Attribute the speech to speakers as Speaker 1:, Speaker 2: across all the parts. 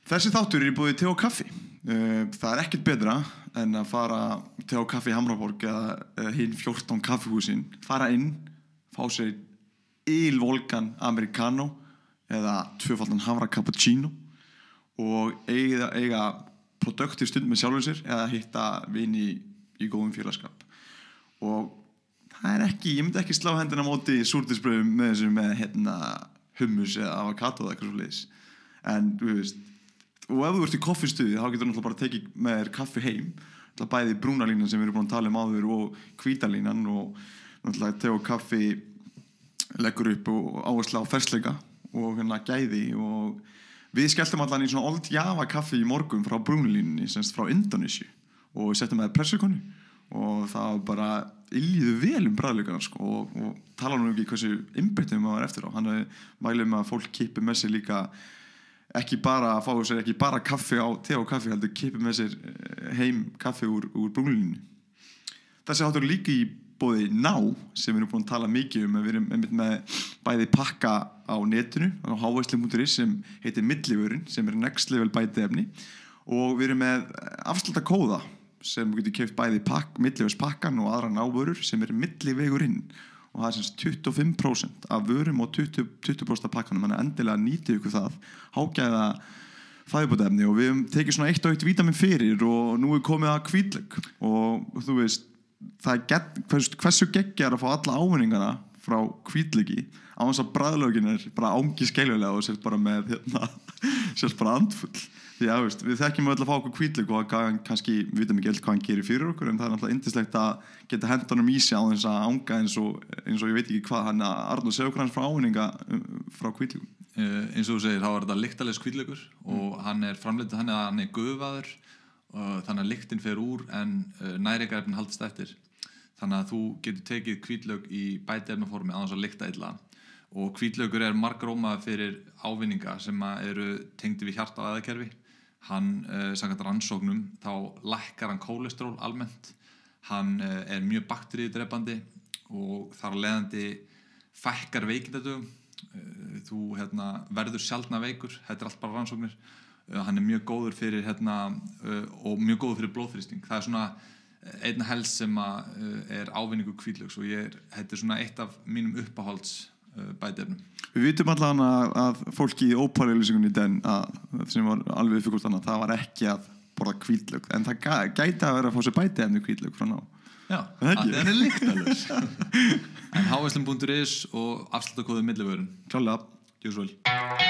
Speaker 1: Þessi þáttur í boði te og kaffi. Það ekkert betra en að fara te og kaffi í Hamraborg eða hinn 14 kaffihúsin, fara inn, fá sér Il Volcan Americano eða tvöfaldan havra cappuccino og eiga produktiv stund með sjálfum sér eða hitta vini í góðum félagskap. Og það ekki, ég myndi ekki slá hendina á móti súrdeigsbrauðum með hummus eða avokado eða eitthvað svoleiðis. En þú veist, og ef þú ert í koffistuði þá getur náttúrulega bara tekið með þér kaffi heim, bæði brúnalínan sem við erum búin að tala um áður og hvítalínan, og náttúrulega te og kaffi leggur upp og áherslu á fersleika og gæði. Og við skelltum allan í svona Old Java kaffi í morgun frá brúnalínunni, semst frá Indonésiu, og við settum með pressukonu og það var bara yljuðu vel bragðleikana og tala nú ekki hversu einbeittur maður var eftir á. Hann mælum að fólk kippi með sér líka ekki bara að fá sér ekki bara kaffi á te og kaffi, heldur kippi með sér heim kaffi úr brúnlínunni. Þessi þáttur líka í boði Ná, sem við erum búin að tala mikið um. Við erum einmitt með bæði pakka á netinu á hávæsli.is sem heitir Millivörun, sem next level bætiefni, og við erum með afsláttakóða sem getur keypt bæði millivörspakkan og aðra návörur sem millivegurinn, og það semst 25% af vörum og 20% af pakkanum, þannig endilega nýtið ykkur það hágæða fæðubótaefni. Og við höfum tekið svona 1 og 1 vítamin fyrir og nú komið að hvítlauk, og þú veist, hversu geggjar að fá alla ávinningana frá hvítlauki á þess að bragðlaugin bara ángi skelfilega og sérst bara með sérst bara andfull. Því að við þekkjum öll að fá okkur hvítlauk og kannski við vitum ekki hvað hann gerir fyrir okkur, en það náttúrulega yndislegt að geta hent honum í sig á þess að ánga eins og ég veit ekki hvað. Hann Arnór, segja okkur hans frá ávinninga frá hvítlaukum.
Speaker 2: Eins og þú segir, þá þetta lyktarlegs hvítlaukur og hann framleiddur þannig að hann gufaður, þannig að lyktin fer úr en næringarefnin haldist eftir. Þannig að þú getur tekið hvítlauk í bætiefnaformi án þess að lykta illa. Og hvítlaukur margrómaður fyrir ávinninga sem eru tengdir við hjarta- og æðakerfi. Hann, samkvæmt rannsóknum, þá lækkar hann kólesteról almennt. Hann mjög bakteríudrepandi og þar af leiðandi fækkar veikindadögum. Þú verður sjaldna veikur, þetta allt bara rannsóknir. Hann mjög góður fyrir og mjög góður fyrir blóðþrýsting. Það svona einn helst sem ávinningur hvítlauks, og þetta svona eitt af mínum uppáhalds bætiefnum.
Speaker 1: Við vitum allan að fólki í ópar-auglýsingunni í den sem var alveg fyrir hvort annað, það var ekki að borða hvítlauk, en það gæti að vera að fá sér bætiefni hvítlauk frá Ná.
Speaker 2: Já, það lyktarlaus. En hávæslum.is og afsláttakóði Millivörun.
Speaker 1: Klálega.
Speaker 2: Gjörðu svo vel.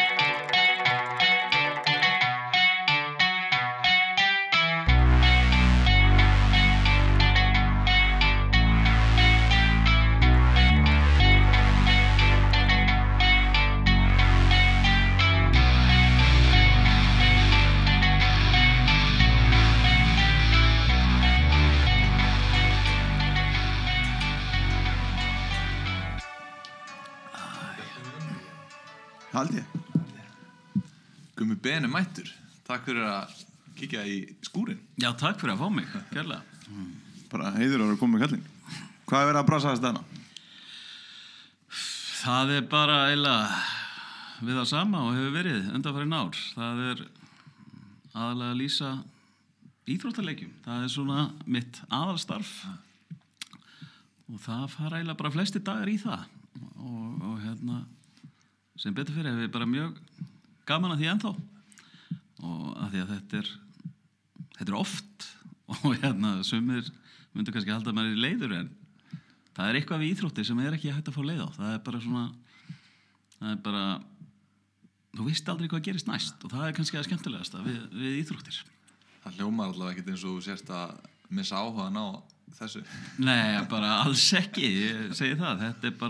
Speaker 1: Haldi ég.
Speaker 2: Gummi Ben mættur. Takk fyrir að kíkja í skúrin.
Speaker 3: Já, takk fyrir að fá mig, kærlega.
Speaker 1: Bara heiður að koma með kallinn. Hvað verið að brasa þess þarna?
Speaker 3: Það bara eiginlega við það sama og hefur verið undanfarin ár. Það aðalega að lýsa íþróttaleikjum. Það svona mitt aðalstarf. Og það fara eiginlega bara flesti dagar í það. Og sem betur fyrir hef ég bara mjög gaman að því ennþá, og að því að þetta oft, og sumir myndu kannski halda að maður í leiður, en það eitthvað við íþróttir sem ekki hægt að fá leið á. Það bara þú veist aldrei hvað gerist næst, og það kannski það skemmtilegasta við íþróttir.
Speaker 2: Það hljómar allavega ekkert eins og þú sérst að missa áhugann á þessu.
Speaker 3: Nei, bara alls ekki, ég segi það.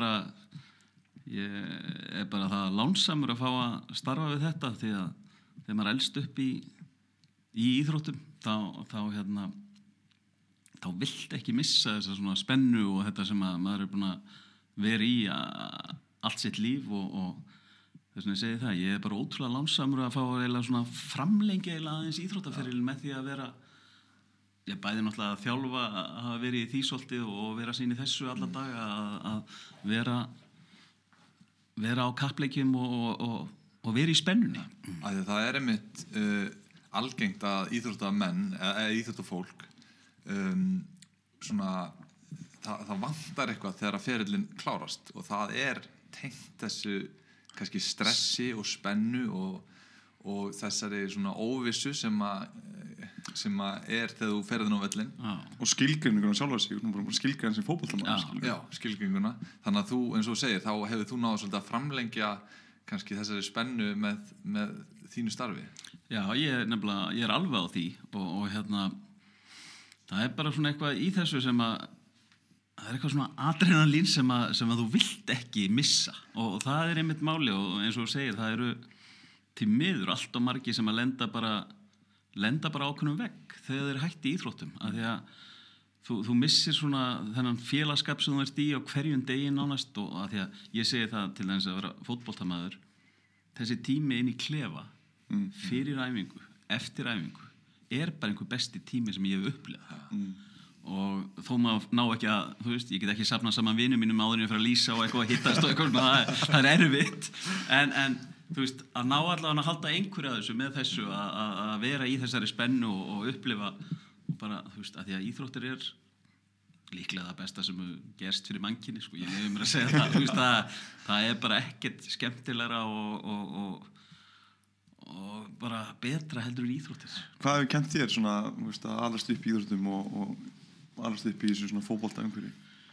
Speaker 3: Ég bara það lánsamur að fá að starfa við þetta, því að þegar maður elst upp í íþróttum þá vilt ekki missa þessa svona spennu og þetta sem að maður búin að vera í allt sitt líf, og þess vegna ég segi það, ég bara ótrúlega lánsamur að fá svona framlengja aðeins íþróttaferilinn með því að vera bæði náttúrulega að þjálfa, að hafa verið í því svolítið og vera sín í þessu alla daga, að vera á kappleikjum og og vera í spennunni.
Speaker 2: Það einmitt algengt að íþróttamenn eða íþróttafólk svona það vantar eitthvað þegar að ferillinn klárast og það tengt þessu kannski stressi og spennu og þessari svona óvissu sem að þegar þú ferðin á völlin
Speaker 1: og skilgreininguna sjálfa sig skilgrein sem fótboltamaður
Speaker 2: já, skilgreininguna þannig að þú, eins og þú segir, þá hefur þú náð svolítið að framlengja kannski þessari spennu með þínu starfi.
Speaker 3: Já, ég er alveg á því og það bara svona eitthvað í þessu sem að það eitthvað svona adrenalín sem að þú vilt ekki missa og það einmitt máli og eins og þú segir, það eru til miður allt og margir sem að lenda bara ákveðnum vegg þegar þeir hætti í íþróttum af því að þú missir svona þennan félagskap sem þú ert í á hverjum degi nánast og af því að ég segi það til þess að vera fótboltamaður þessi tími inn í klefa fyrir æfingu, eftir æfingu bara einhver besti tími sem ég hef upplifað og þó maður ná ekki að, þú veist, ég get ekki safnað saman vinum mínum áður en ég fyrir að lýsa og eitthvað að hittast og eitthvað, það erfitt en þú veist, að ná allavega að halda einhverju að þessu með þessu að vera í þessari spennu og upplifa og bara, þú veist, að því að íþróttir líklega það besta sem gerst fyrir mannkyni, sko, ég nefnir mér að segja það, þú veist, það bara ekkert skemmtilegra og bara betra heldur en íþróttir.
Speaker 1: Hvað hefur kennt þér svona, þú veist, að alast upp í íþróttum og alast upp í þessu svona fótbolta umhverfi?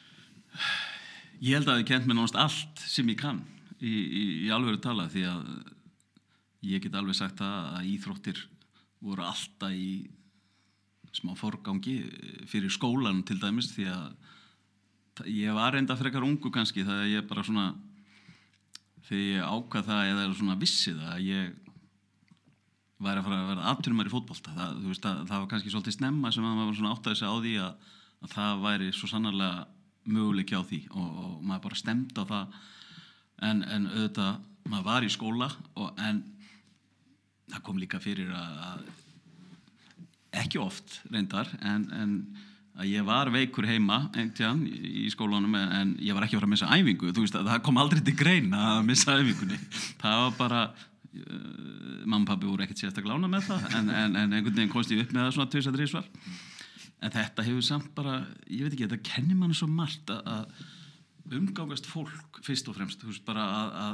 Speaker 3: Ég held að ég kennt mér nánast allt sem ég kann í alvöru tala því að ég get alveg sagt að íþróttir voru alltaf í smá forgangi fyrir skólan til dæmis því að ég var enda frekar ungu kannski þegar ég bara svona þegar ég ákvað það eða svona vissi það að ég væri að fara að vera atvinnumæður í fótbolta það var kannski svolítið snemma sem að maður svona áttaði sig á því að það væri svo sannarlega möguleiki á því og maður bara stemdi á það en auðvitað maður var í skóla en það kom líka fyrir að ekki oft reyndar en að ég var veikur heima einhvern í skólanum en ég var ekki að fara að missa æfingu þú veist að það kom aldrei til greina að missa æfingunni það var bara mamma og pabbi voru ekkert sérstaklega ánægð með það en einhvern veginn komst ég upp með það svona 2-3 svar en þetta hefur samt bara ég veit ekki, þetta kennir manni svo margt að umgangast fólk fyrst og fremst, þú veist bara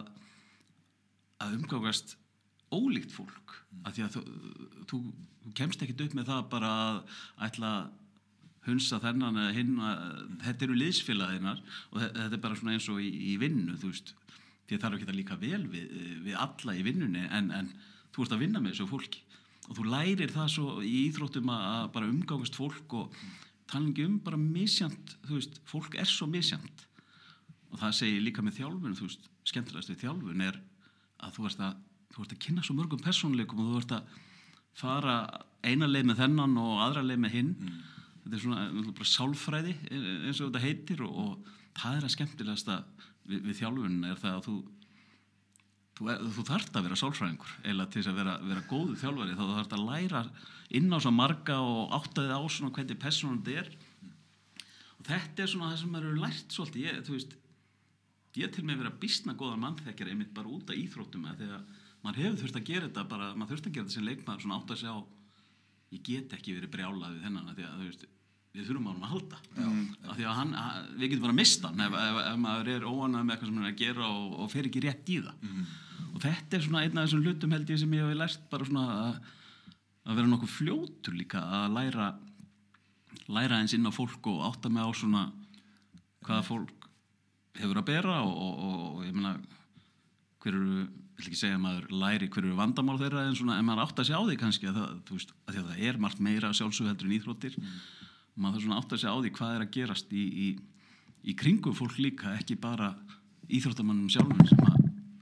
Speaker 3: að umgangast ólíkt fólk af því að þú kemst ekkert upp með það bara að ætla að hunsa þennan eða hinn þetta eru liðsfélaginnar og þetta bara svona eins og í vinnu þú veist, því að það ekki að líka vel við alla í vinnunni en þú ert að vinna með þessu fólki og þú lærir það svo í íþróttum að bara umgangast fólk og tala ekki bara misjant, þú veist, fólk svo misjant og það segir líka með þjálfun, þú veist, skemmtilegast við þjálfun að þú ert að kynna svo mörgum persónuleikum og þú ert að fara eina leið með þennan og aðra leið með hinn þetta svona bara sálfræði eins og þetta heitir og það að skemmtilegasta við þjálfun það að þú þarft að vera sálfræðingur eða til þess að vera góðu þjálfari þá þú þarft að læra inn á svo marga og átta þig á svona hvernig persónan þetta og þetta svona það sem maður hefur lært svolítið þú veist ég til mig vera býsna góðan mannþekkjari einmitt bara út af íþróttum þegar maður hefur þurft að gera þetta bara maður þurft að gera þetta sem leikmaður svona átta sig á ég get ekki verið brjálað við þennan því að þú veist við þurfum á hann að halda af því að við getum bara að mista hann ef maður óánægður með eitthvað sem hann að gera og fer ekki rétt í það og þetta svona einn af þessum hlutum held ég sem ég hef lært bara svona að vera nokkuð fljótur líka að læra eins inn á fólk og átta mig á svona hvaða fólk hefur að bera og ég meina hver eru, ég vil ekki segja að maður læri hver eru vandamál þeirra en svona en maður átta sig á því kannski að þú veist að því að það margt meira sjálfsögðu heldur en íþróttir maður þarf svona átt að segja á því hvað að gerast í kringum fólk líka ekki bara íþróttamannum sjálfum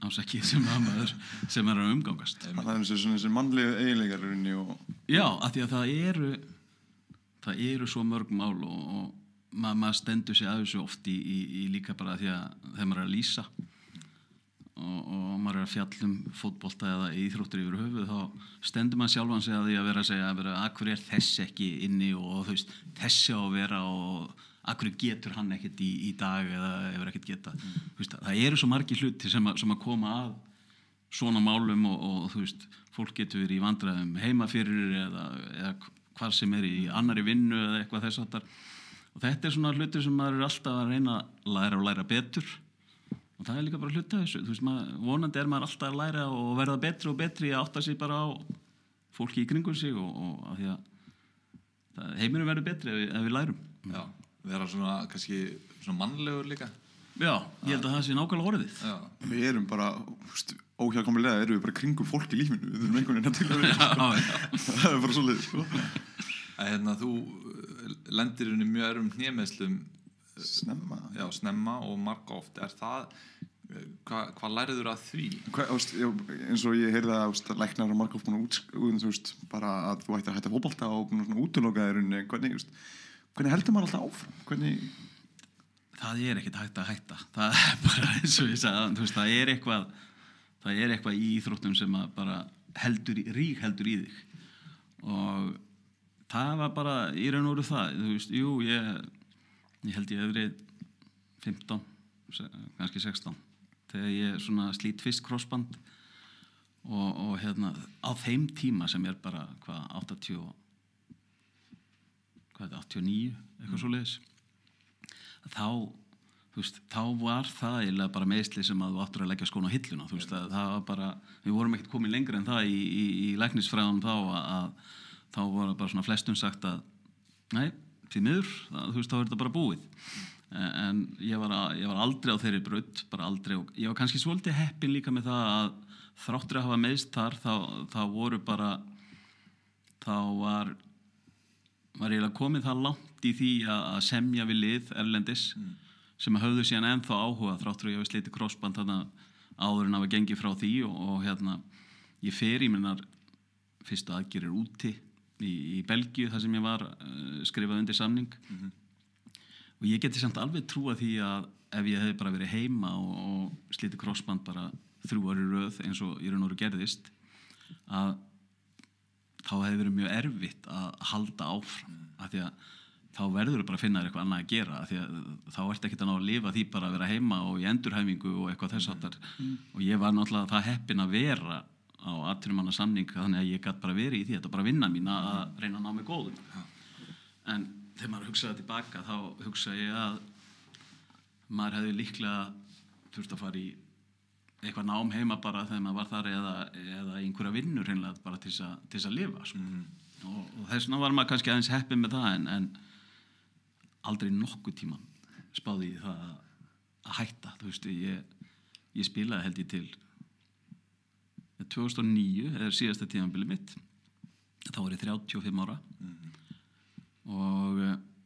Speaker 3: sem er að umgangast
Speaker 1: það er þessi mannlegu eiginleikar
Speaker 3: já, af því að það eru svo mörg mál og maður stendur sig að þessu oft í líka bara því að þegar maður er að lýsa og maður er að fjalla fótbolta eða íþróttir yfir höfuð þá stendur maður sjálfan sig að því að vera að segja að hverju þess ekki inni og þú veist, þessi á að vera og að hverju getur hann ekkert í dag eða hefur ekkert geta veist, það eru svo margir hluti sem að koma svona málum og þú veist, fólk getur verið í vandræðum heima fyrir eða hvað sem í annari vinnu eða eitthvað þess aftar og þetta svona hlutur sem maður alltaf að reyna að læra betur og það líka bara hluta þessu, þú veist, vonandi maður alltaf að læra og verða betri og betri að átta sig bara á fólki í kringum sig og af því að heimurinn verður betri ef við lærum.
Speaker 2: Já, vera svona kannski svona mannlegur líka.
Speaker 3: Já, ég held að það sé nákvæmlega orðið.
Speaker 2: Já.
Speaker 1: Við erum bara, óhjákvæmilega erum við bara kringum fólk í lífinu, við þurfum einhvern veginn að til að vera, það bara svoleiðis, sko.
Speaker 2: Þú lendir henni mjög erfum hnémeiðslum
Speaker 1: Snemma.
Speaker 2: Já, snemma og margoft. Það, hvað læriður að því?
Speaker 1: Eins og ég heyrði að læknar og margoft búin að bara að þú ættir að hætta fótbolta og búin að útiloka þér, hvernig heldur maður alltaf áfram? Hvernig...
Speaker 3: Það ekkert hægt að hætta. Það bara eins og ég sagði, þú veist, það eitthvað í íþróttum sem að bara heldur í þig. Og það var bara í raun og veru það, þú veist, ég held ég hef verið 15, kannski 16, þegar ég svona slít fyrst krossband og á þeim tíma sem bara, 89, eitthvað svoleiðis. Þá, þú veist, þá var það eiginlega bara meiðsli sem að þú áttur að leggja skóna á hilluna, þú veist, það var bara, við vorum ekkert komin lengra en það í læknisfræðunum þá var bara svona flestum sagt að, nei, því miður, þú veist, þá þetta bara búið. En ég var aldrei á þeirri braut, bara aldrei, og ég var kannski svolítið heppin líka með það að þráttur að hafa meiðst þar, þá voru bara, þá var eiginlega komið það langt í því að semja við lið erlendis sem höfðu síðan ennþá áhuga þráttur að ég hafi slitið krossband þannig áður en að gengi frá því og ég fer í minnar fyrstu aðgerðir úti í Belgíu þar sem ég var skrifað undir samning og ég geti samt alveg trúa því að ef ég hefði bara verið heima og slitið krossband bara 3 ári í röð eins og í raun og veru gerðist að þá hefði verið mjög erfitt að halda áfram af því að þá verður bara að finna eitthvað annað að gera af því að þá ertu ekkert að ná að lifa því bara að vera heima og í endurhæfingu og eitthvað þess háttar og ég var náttúrulega það heppin að vera á atvinnumannasamning þannig að ég gat bara verið í því þetta bara vinna mín að reyna að ná mig góðum en þegar maður hugsaði tilbaka þá hugsaði ég að maður hefði líklega þurft að fara í eitthvað nám heima bara þegar maður var þar eða einhverja vinnur hreinlega bara til þess að lifa sko. og þess vegna var maður kannski aðeins heppinn með það en aldrei nokkuð tíma spáði ég það að hætta þú veist, ég spilaði held ég til 2009 eða síðasta tímabili mitt þá var ég 35 ára og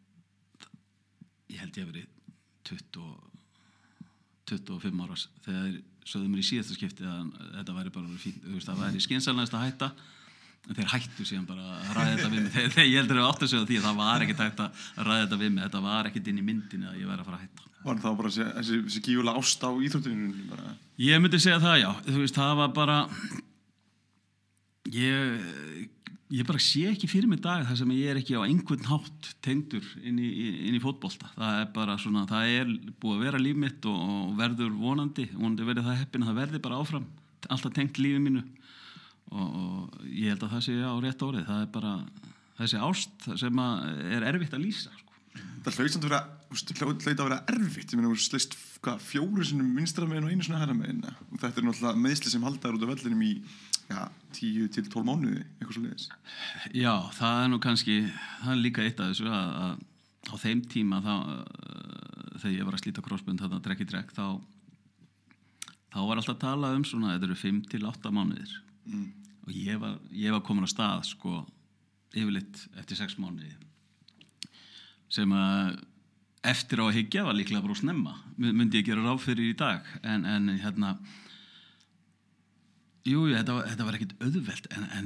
Speaker 3: ég held ég að verið 25 ára þegar sögðu mér í síðasta skipti að þetta væri bara fínt, þú veist, það væri skynsamlegast að hætta en þeir hættu síðan bara að ræða þetta við mig þegar ég heldur að áttu sig á því að það var ekkert hægt að ræða þetta við mig, þetta var ekkert inn í myndinni að ég væri að fara að hætta.
Speaker 1: Var það bara þessi gífulega ást á íþróttinu bara? Ég
Speaker 3: myndi segja það, já, þú veist, það var bara ég bara sé ekki fyrir mig dag þar sem ég ekki á einhvern hátt tengdur inn í fótbolta. Það bara svona, það búið að vera líf mitt og verður vonandi verið það heppin að það verði bara áfram alltaf tengt lífi mínu og ég held að það sé á rétt orðið. Það bara þessi ást sem erfitt að lýsa sko.
Speaker 1: Það hlaut að vera erfitt. Ég meina, þú sleist 4 sinnum vinstra megin og 1 sinni hægra megin og þetta náttúrulega meiðsli sem halda þér út af vellinum í 10 til 12 mánuði, eitthvað svoleiðis. Já,
Speaker 3: það nú kannski, það líka eitt af þessu að á þeim tíma þegar ég var að slíta krossbönd þarna trekk í trekk þá var alltaf að tala svona, þetta eru 5 til 8 mánuðir og ég var komin á stað sko, yfirleitt eftir 6 mánuði sem að eftir á að hyggja var líklega bara snemma myndi ég gera ráð fyrir í dag en jú, þetta var ekkert auðvelt en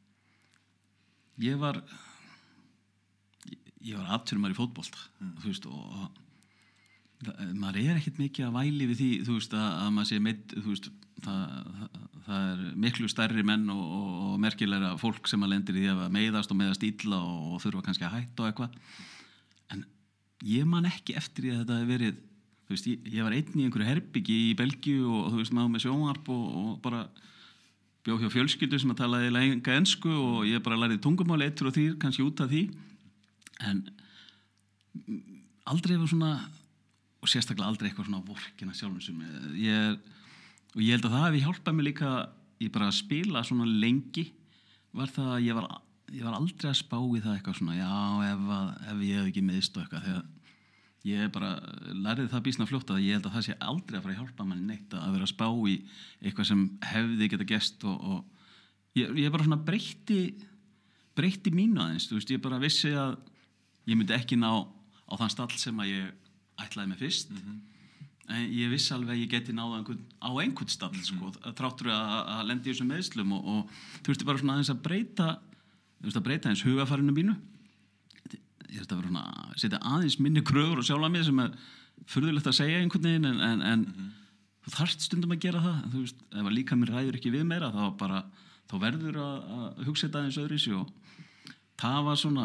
Speaker 3: ég var atvinnumaður í fótbolta þú veist og maður ekkert mikið að væli við því þú veist að maður sé meidd þú veist það miklu stærri menn og merkilegra fólk sem að lendir í því að meiðast illa og þurfa kannski að hætta og eitthvað en ég man ekki eftir því að þetta hefði verið þú veist, ég var einn í einhverju herbyggi í Belgíu og þú veist, maður með sjónvarp og bara bjó hjá fjölskyldu sem að talaði enga ensku og ég bara lærði tungumál 1 og 3 kannski út af því en aldrei var svona og sérstaklega aldrei eitthvað svona vorkina sjálfum sem og ég held að það hefði hjálpað mér líka ég bara að spila svona lengi var það að ég var aldrei að spá í það eitthvað svona já ef ég hef ekki meðst og eitthvað þegar ég bara lærði það býsna fljótt að ég held að það sé aldrei að fara að hjálpa manni neitt að vera að spá í eitthvað sem hefði geta gest og ég bara svona breytti mínu aðeins, þú veist, ég bara vissi að ég myndi ekki ná á þann stall sem að ég ætlaði mig fyrst en ég vissi alveg að ég geti náða á einhvern stall sko, þráttur að lenda í þessum meiðslum og þú veist, bara svona aðeins að breyta eins hugafarinu mínu ég þurfti að vera svona setja aðeins minni kröfur og sjálfa mig sem furðulegt að segja einhvern veginn en þú þarft stundum að gera það þú veist, ef að líka mér ræður ekki við meira þá verður að hugsa þetta aðeins öðruvísi og það var svona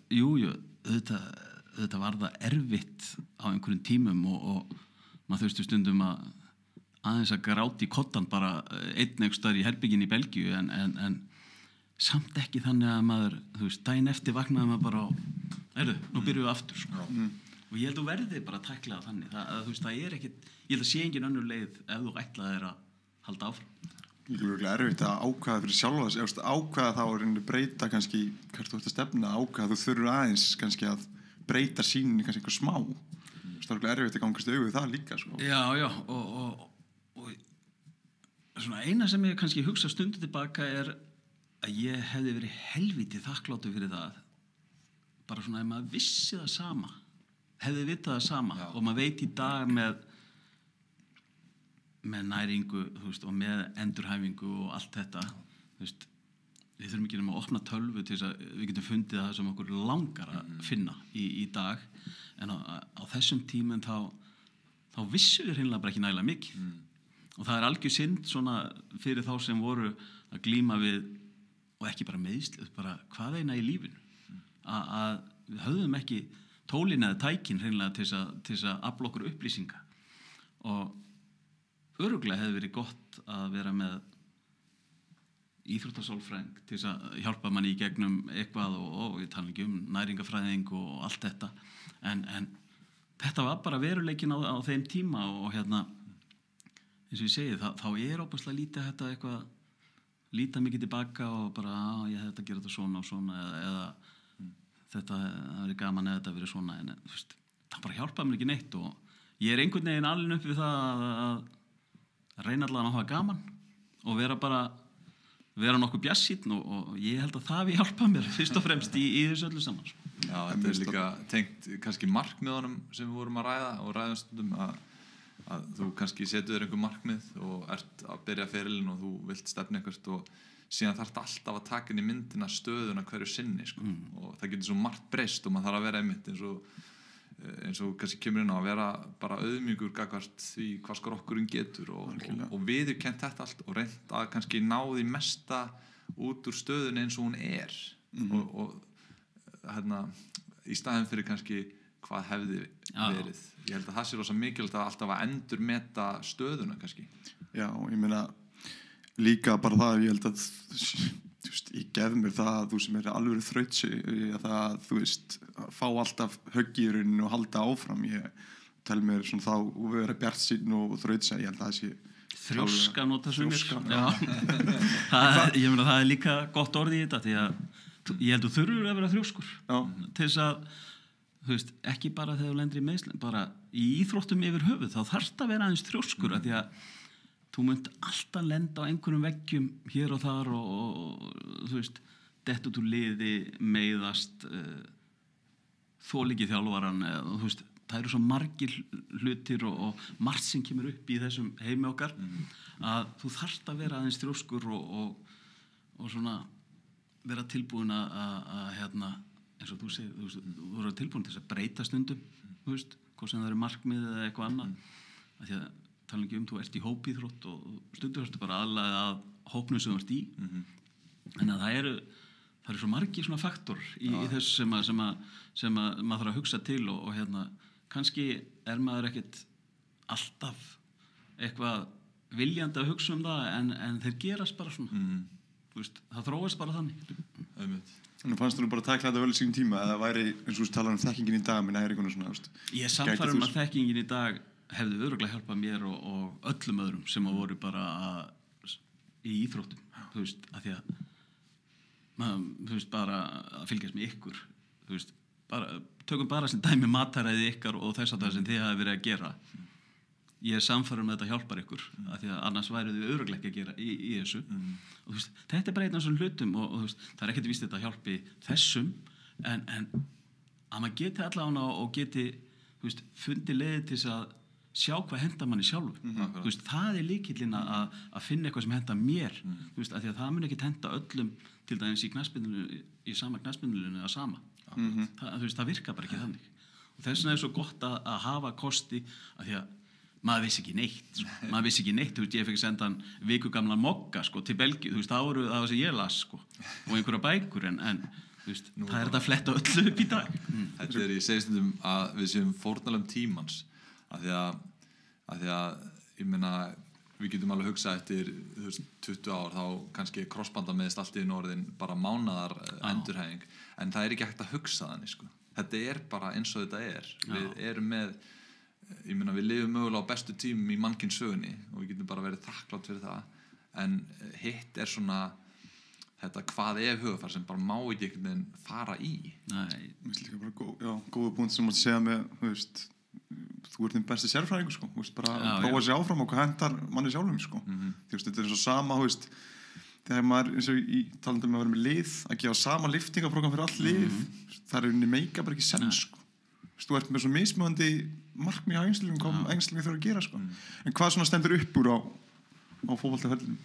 Speaker 3: auðvitað var það erfitt á einhverjum tímum og maður þurfti stundum að aðeins að gráta í kottan bara einn einhver staðar í herbygginn í Belgíu en samt ekki þannig að maður, þú veist, daginn eftir vaknaði maður bara nú byrjum við aftur sko. Og ég held að verði bara að tækla það þannig þú veist, það ekkit, ég held að sé engin önnur leið ef þú ætlaðir að halda áfram
Speaker 1: Það er virkilega erfitt að ákvaða fyrir sjálfa þess ákvaða þá að breyta kannski hvert þú ert að stefna ákvaða þú þurfur aðeins kannski að breyta sýninni kannski einhver smá það er virkilega erfitt að gangast auðvitað það líka sko.
Speaker 3: Já og svona eina sem ég kannski hugsa stundu tilbaka að ég hefði verið helviti þakkláttur fyrir það bara svona ef maður vissi það sama hefði vitað það sama og maður veit í dag með næringu þú veist, og með endurhæfingu og allt þetta þú veist, við þurfum ekki nema að opna tölvu til þess að við getum fundið það sem okkur langar að finna í dag en á þessum tímum þá vissum við hreinlega bara ekki nægilega mikið og það algjör synd svona fyrir þá sem voru að glíma við og ekki bara meiðsli, bara hvað eina í lífinu að við höfðum ekki tólin eða tækin hreinlega til þess að afla okkur upplýsinga og örugglega hefði verið gott að vera með íþróttasálfræðing til þess að hjálpa manni í gegnum eitthvað og ég tala ekki næringafræðing og allt þetta en þetta var bara veruleikin á þeim tíma og hérna eins og ég segi þá óbúslega lítið þetta eitthvað líta mikið tilbaka og bara ég hefði þetta að gera þetta svona og svona eða þetta verið gaman eða þetta verið svona en þú veist, það bara hjálpaði mér ekki neitt og ég einhvern veginn alveg upp við það að reyna allavega að hafa gaman og vera nokkuð bjassýnn og ég held að það hjálpaði mér fyrst og fremst í þessu öllu saman
Speaker 2: Já, þetta líka tengt kannski markmiðunum sem við vorum að ræða og ræðum stundum að þú kannski setur þér einhver markmið og ert að byrja ferilinn og þú vilt stefna eitthvað og síðan þarf þetta alltaf að taka inn í myndina stöðuna hverju sinni sko. Og það getur svo margt breyst og maður þarf að vera einmitt eins og kannski kemur inn á að vera bara auðmjúkur gagnvart því hvað skrokkurinn getur og viðurkennt þetta allt og reynt að kannski ná því mesta út úr stöðunni eins og hún og hérna í staðinn fyrir kannski hvað hefði verið. Ég held að það sé rosa mikilvægt að alltaf að endurmeta stöðuna kannski.
Speaker 1: Já, ég meina líka bara það, ég held að þú veist, ég gef mér það að þú sem er alveg þrautsi það, þú veist, fá alltaf höggirinn og halda áfram. Ég tel mér svona þá og vera bjartsýnn og þrautsi, ég held að það sé
Speaker 3: þrjóska nota sumir. Ég meina það líka gott orð í þetta því að ég held að þú þurfur að vera þrjóskur til þess að þú veist, ekki bara þegar þú lendir í meiðslum, bara í íþróttum yfir höfuð, þá þarft að vera aðeins þrjóskur af því að þú munt alltaf lenda á einhverjum veggjum hér og þar og þú veist, dett út úr liði, meiðast, þol ekki þjálfaran, þú veist, það eru svo margir hlutir og margt sem kemur upp í þessum heimi okkar að þú þarft að vera aðeins þrjóskur og svona vera tilbúin að hérna eins og þú segir, þú voru tilbúin til að breyta stundum, þú veist, hvort sem það eru markmið eða eitthvað annað af því að tala ekki þú ert í hópíþrótt og stundum ertu bara aðlaðið að hópnum sem þú ert í en að það eru svo margir svona faktor í þessu sem að maður þarf að hugsa til og hérna, kannski maður ekkert alltaf eitthvað viljandi að hugsa það en þeir gerast bara svona þú veist, það þróast bara þannig
Speaker 1: Þannig fannst þú bara að tækla þetta vel í sínum tíma eða væri, eins og þú talar þekkingin í dag með næri einhvern svona, veist,
Speaker 3: ég er sannfærður að þekkingin í dag hefði örugglega hjálpað mér og öllum öðrum sem að voru bara í íþróttum þú veist, að því að þú veist, bara að fylgjast með ykkur þú veist, tökum bara sem dæmi mataræði ykkar og þess að það sem þið hafi verið að gera ég er sannfærður með þetta hjálpar ykkur af því að annars væri þið örugglega ekki að gera í þessu og þú veist, þetta er bara einn af svona hlutum og þú veist, það er ekkert víst þetta hjálpi þessum en að maður geti allavega og geti þú veist, fundi leiði til þess að sjá hvað henda manni sjálfur þú veist, það er lykillinn að finna eitthvað sem henda mér þú veist, af því að það mun ekki henda öllum til dæmis í sama knattspyrnulinu eða sama þú veist, það virkar bara ekki þannig og þess vegna er svo gott að hafa kosti af því að maður vissi ekki neitt þú veist, ég fekk senda hann vikugamlan mokka sko, til Belgíu, þú veist, það var sem ég las sko, og einhverja bækur en þú veist, það er þetta að fletta öllu upp í dag
Speaker 2: Þetta er, ég segi stundum að við séum fórnarlegum tímans af því að ég meina, við getum alveg hugsað eftir þú veist, 20 ár þá kannski krossbanda meðist allt í norðin bara mánaðar endurhæfing en það er ekki hægt að hugsa þannig sko. Þetta er bara eins og þetta er við erum með ég meina við lifum mögulega á bestu tímum í mannkyns sögunni og við getum bara verið þakklátt fyrir það en hitt er svona þetta hvað ef hugafar sem bara má ekki einhvern veginn fara í
Speaker 1: Nei, mér finnst líka bara góða punkt sem mátt segja með þú veist, þú ert þinn besti sérfræðingur sko, þú veist, bara prófa sér áfram og hvað hendar manni sjálfum sko þú veist, þetta er eins og sama, þú veist þegar maður, eins og í talandum að vera með lið að gefa sama liftingaprógram fyrir all lið það er unni meika bara ekki sens sko þú ert með svo mismöðandi markmið á einslingum hvað einslingum þurfa að gera sko. En hvað svona stendur upp úr á fótboltaferlinum?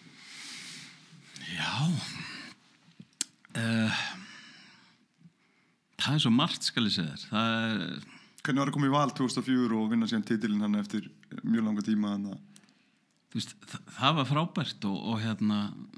Speaker 3: Já það er svo margt skal ég segja þér
Speaker 1: Hvernig var að koma í Val 2004 og vinna síðan titilinn hann eftir mjög langa tíma
Speaker 3: Þú veist, það var frábært og hérna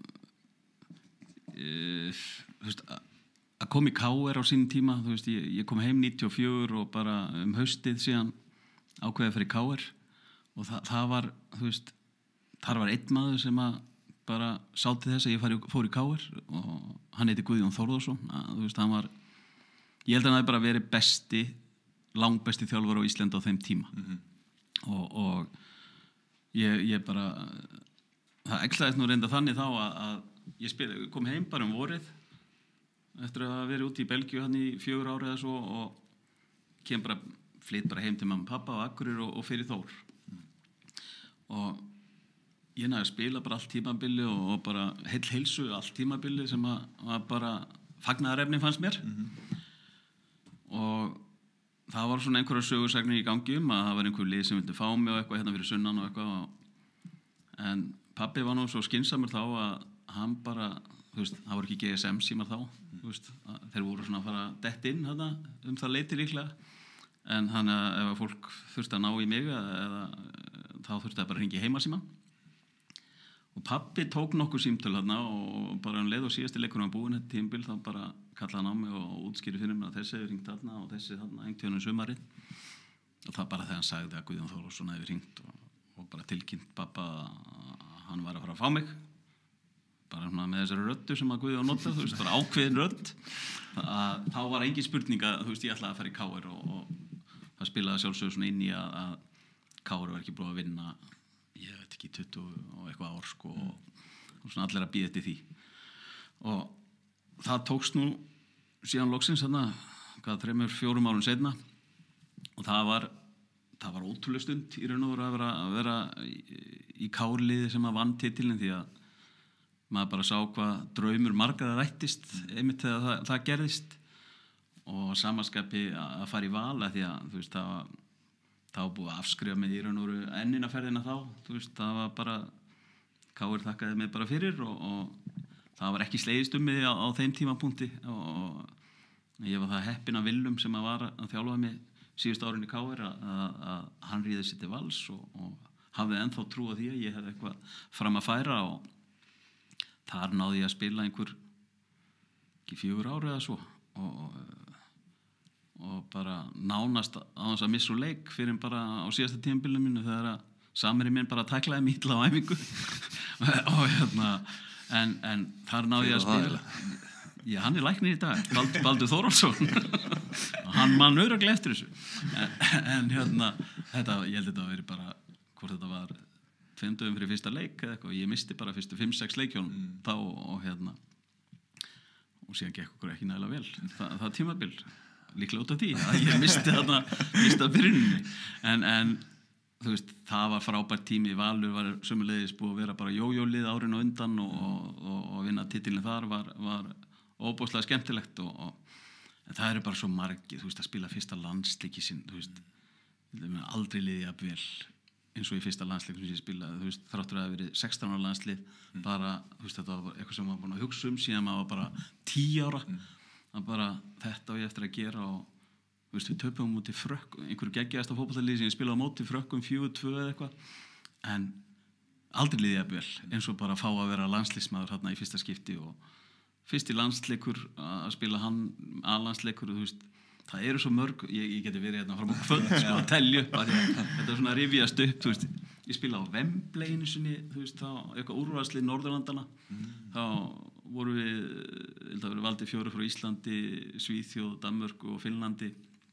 Speaker 3: þú veist að koma í KR á sínum tíma þú veist, ég kom heim 94 og bara haustið síðan ákveðið fyrir KR og það var þú veist, þar var einn maður sem að bara sátti þess að ég fór í KR og hann heiti Guðjón Þórðarsson þú veist, hann var ég held að hann hafi bara verið langbesti þjálfur á Íslandi á þeim tíma og ég bara það ekslaðist nú reynda þannig þá að ég kom heim bara vorið eftir að hafa verið út í Belgíu hann í 4 ára eða svo og flytt bara heim til mamma og pappa og Akureyri og fyrir Þór og ég næði að spila bara allt tímabili og bara heilsu allt tímabili sem var bara fagnaðarefni fannst mér og það var svona einhverja sögursagnir í gangi að það var einhver lið sem vildi fá mig og eitthvað hérna fyrir sunnan og eitthvað en pabbi var nú svo skynsamur þá að hann bara þú veist, það voru ekki GSM símar þá þú veist, þeir voru svona að fara dett inn þarna, það leiti líklega en þannig að ef fólk þurfti að ná í mig eða þá þurfti að bara hringja heima síma og pabbi tók nokkuð símtöl þarna og bara leið og síðasti leikur hann búinn þetta tímabil þá bara kallaði hann á mig og útskýrði fyrir mig að þessi hefur hringt þarna og þessi þarna einhvern sumarið og það bara þegar hann sagði að Guðjón Þórðarsson hefur hringt og bara tilkynnt pappa að hann var að fara að fá mig bara með þessari röddu sem að Guðjón notar þú veist, bara ákveðin rödd þá var engin spurning að þú veist, ég ætlaði að fara í KR og það spilaði sjálfsögur svona inn í að KR var ekki búið að vinna ég veit ekki 20 og eitthvað ár sko og svona allir að bíða eftir því og það tókst nú síðan loksins þarna 3-4 árum seinna og það var ótrúleg stund í raun og veru að vera í KR-liði sem að vann titilinn því að maður bara sá hvað draumur margra rættist einmitt þegar það gerðist og samanskapi að fara í Val því að þú veist það var búið að afskrifa mig í raun og veru enninaferðina þá þú veist það var bara KR þakkaði mig bara fyrir og það var ekki slegist mig á þeim tímapunkti og ég var það heppinn af Willum sem að var að þjálfa mig síðustu árin í KR að hann ríði sér til Vals og hafði ennþá trú á því að ég hefði eitthvað fram að færa og þar náði ég að spila einhver ekki 4 ár eða svo og bara nánast á þess að missa úr leik fyrir bara á síðasta tímabilinu mínu þegar að Samherji minn bara tæklaði mig illa á æfingu og en þar náði ég að spila. Já, hann læknir í dag, Baldur Þórólfsson hann man örugglega eftir þessu en þetta, ég held þetta að veri bara hvort þetta var 5 dögum fyrir fyrsta leik eða eitthvað, ég misti bara fyrstu 5-6 leikjónum þá og síðan gekk okkur ekki nægilega vel það tímabil, líklega út af því að ég misti að byrjunni en þú veist, það var frábært tími, Valur var sömuleiðis búið að vera bara jójólið árin og undan og vinna titilin þar var óbúslega skemmtilegt en það eru bara svo margir, þú veist, að spila fyrsta landsleiki sinn, þú veist aldrei liði að vel eins og í fyrsta landsleikum sem ég spilaði, þú veist, þráttur að það verið 16 ára landslið, bara, þú veist, þetta var eitthvað sem maður búin að hugsa síðan maður var bara 10 ára, það bara þetta á ég eftir að gera og þú veist, við töpum múti Frökkum, einhverju geggjaðasta fótboltalið sem ég spilaði á móti Frökkum 4-2 eða eitthvað, en aldrei liði að vel, eins og bara fá að vera landsliðsmaður hérna í fyrsta skipti og fyrsti landsleikur að spila hann A-landsleikur, þú veist, það eru svo mörg, ég geti verið hérna fram á kvöld sko, að telja upp að þetta er svona að rifjast upp, þú veist, ég spila á Wembley einu sinni, þú veist, þá eitthvað úrvalslið Norðurlandana, þá voru við valdi 4 frá Íslandi, Svíþjóð, Danmörku og Finnlandi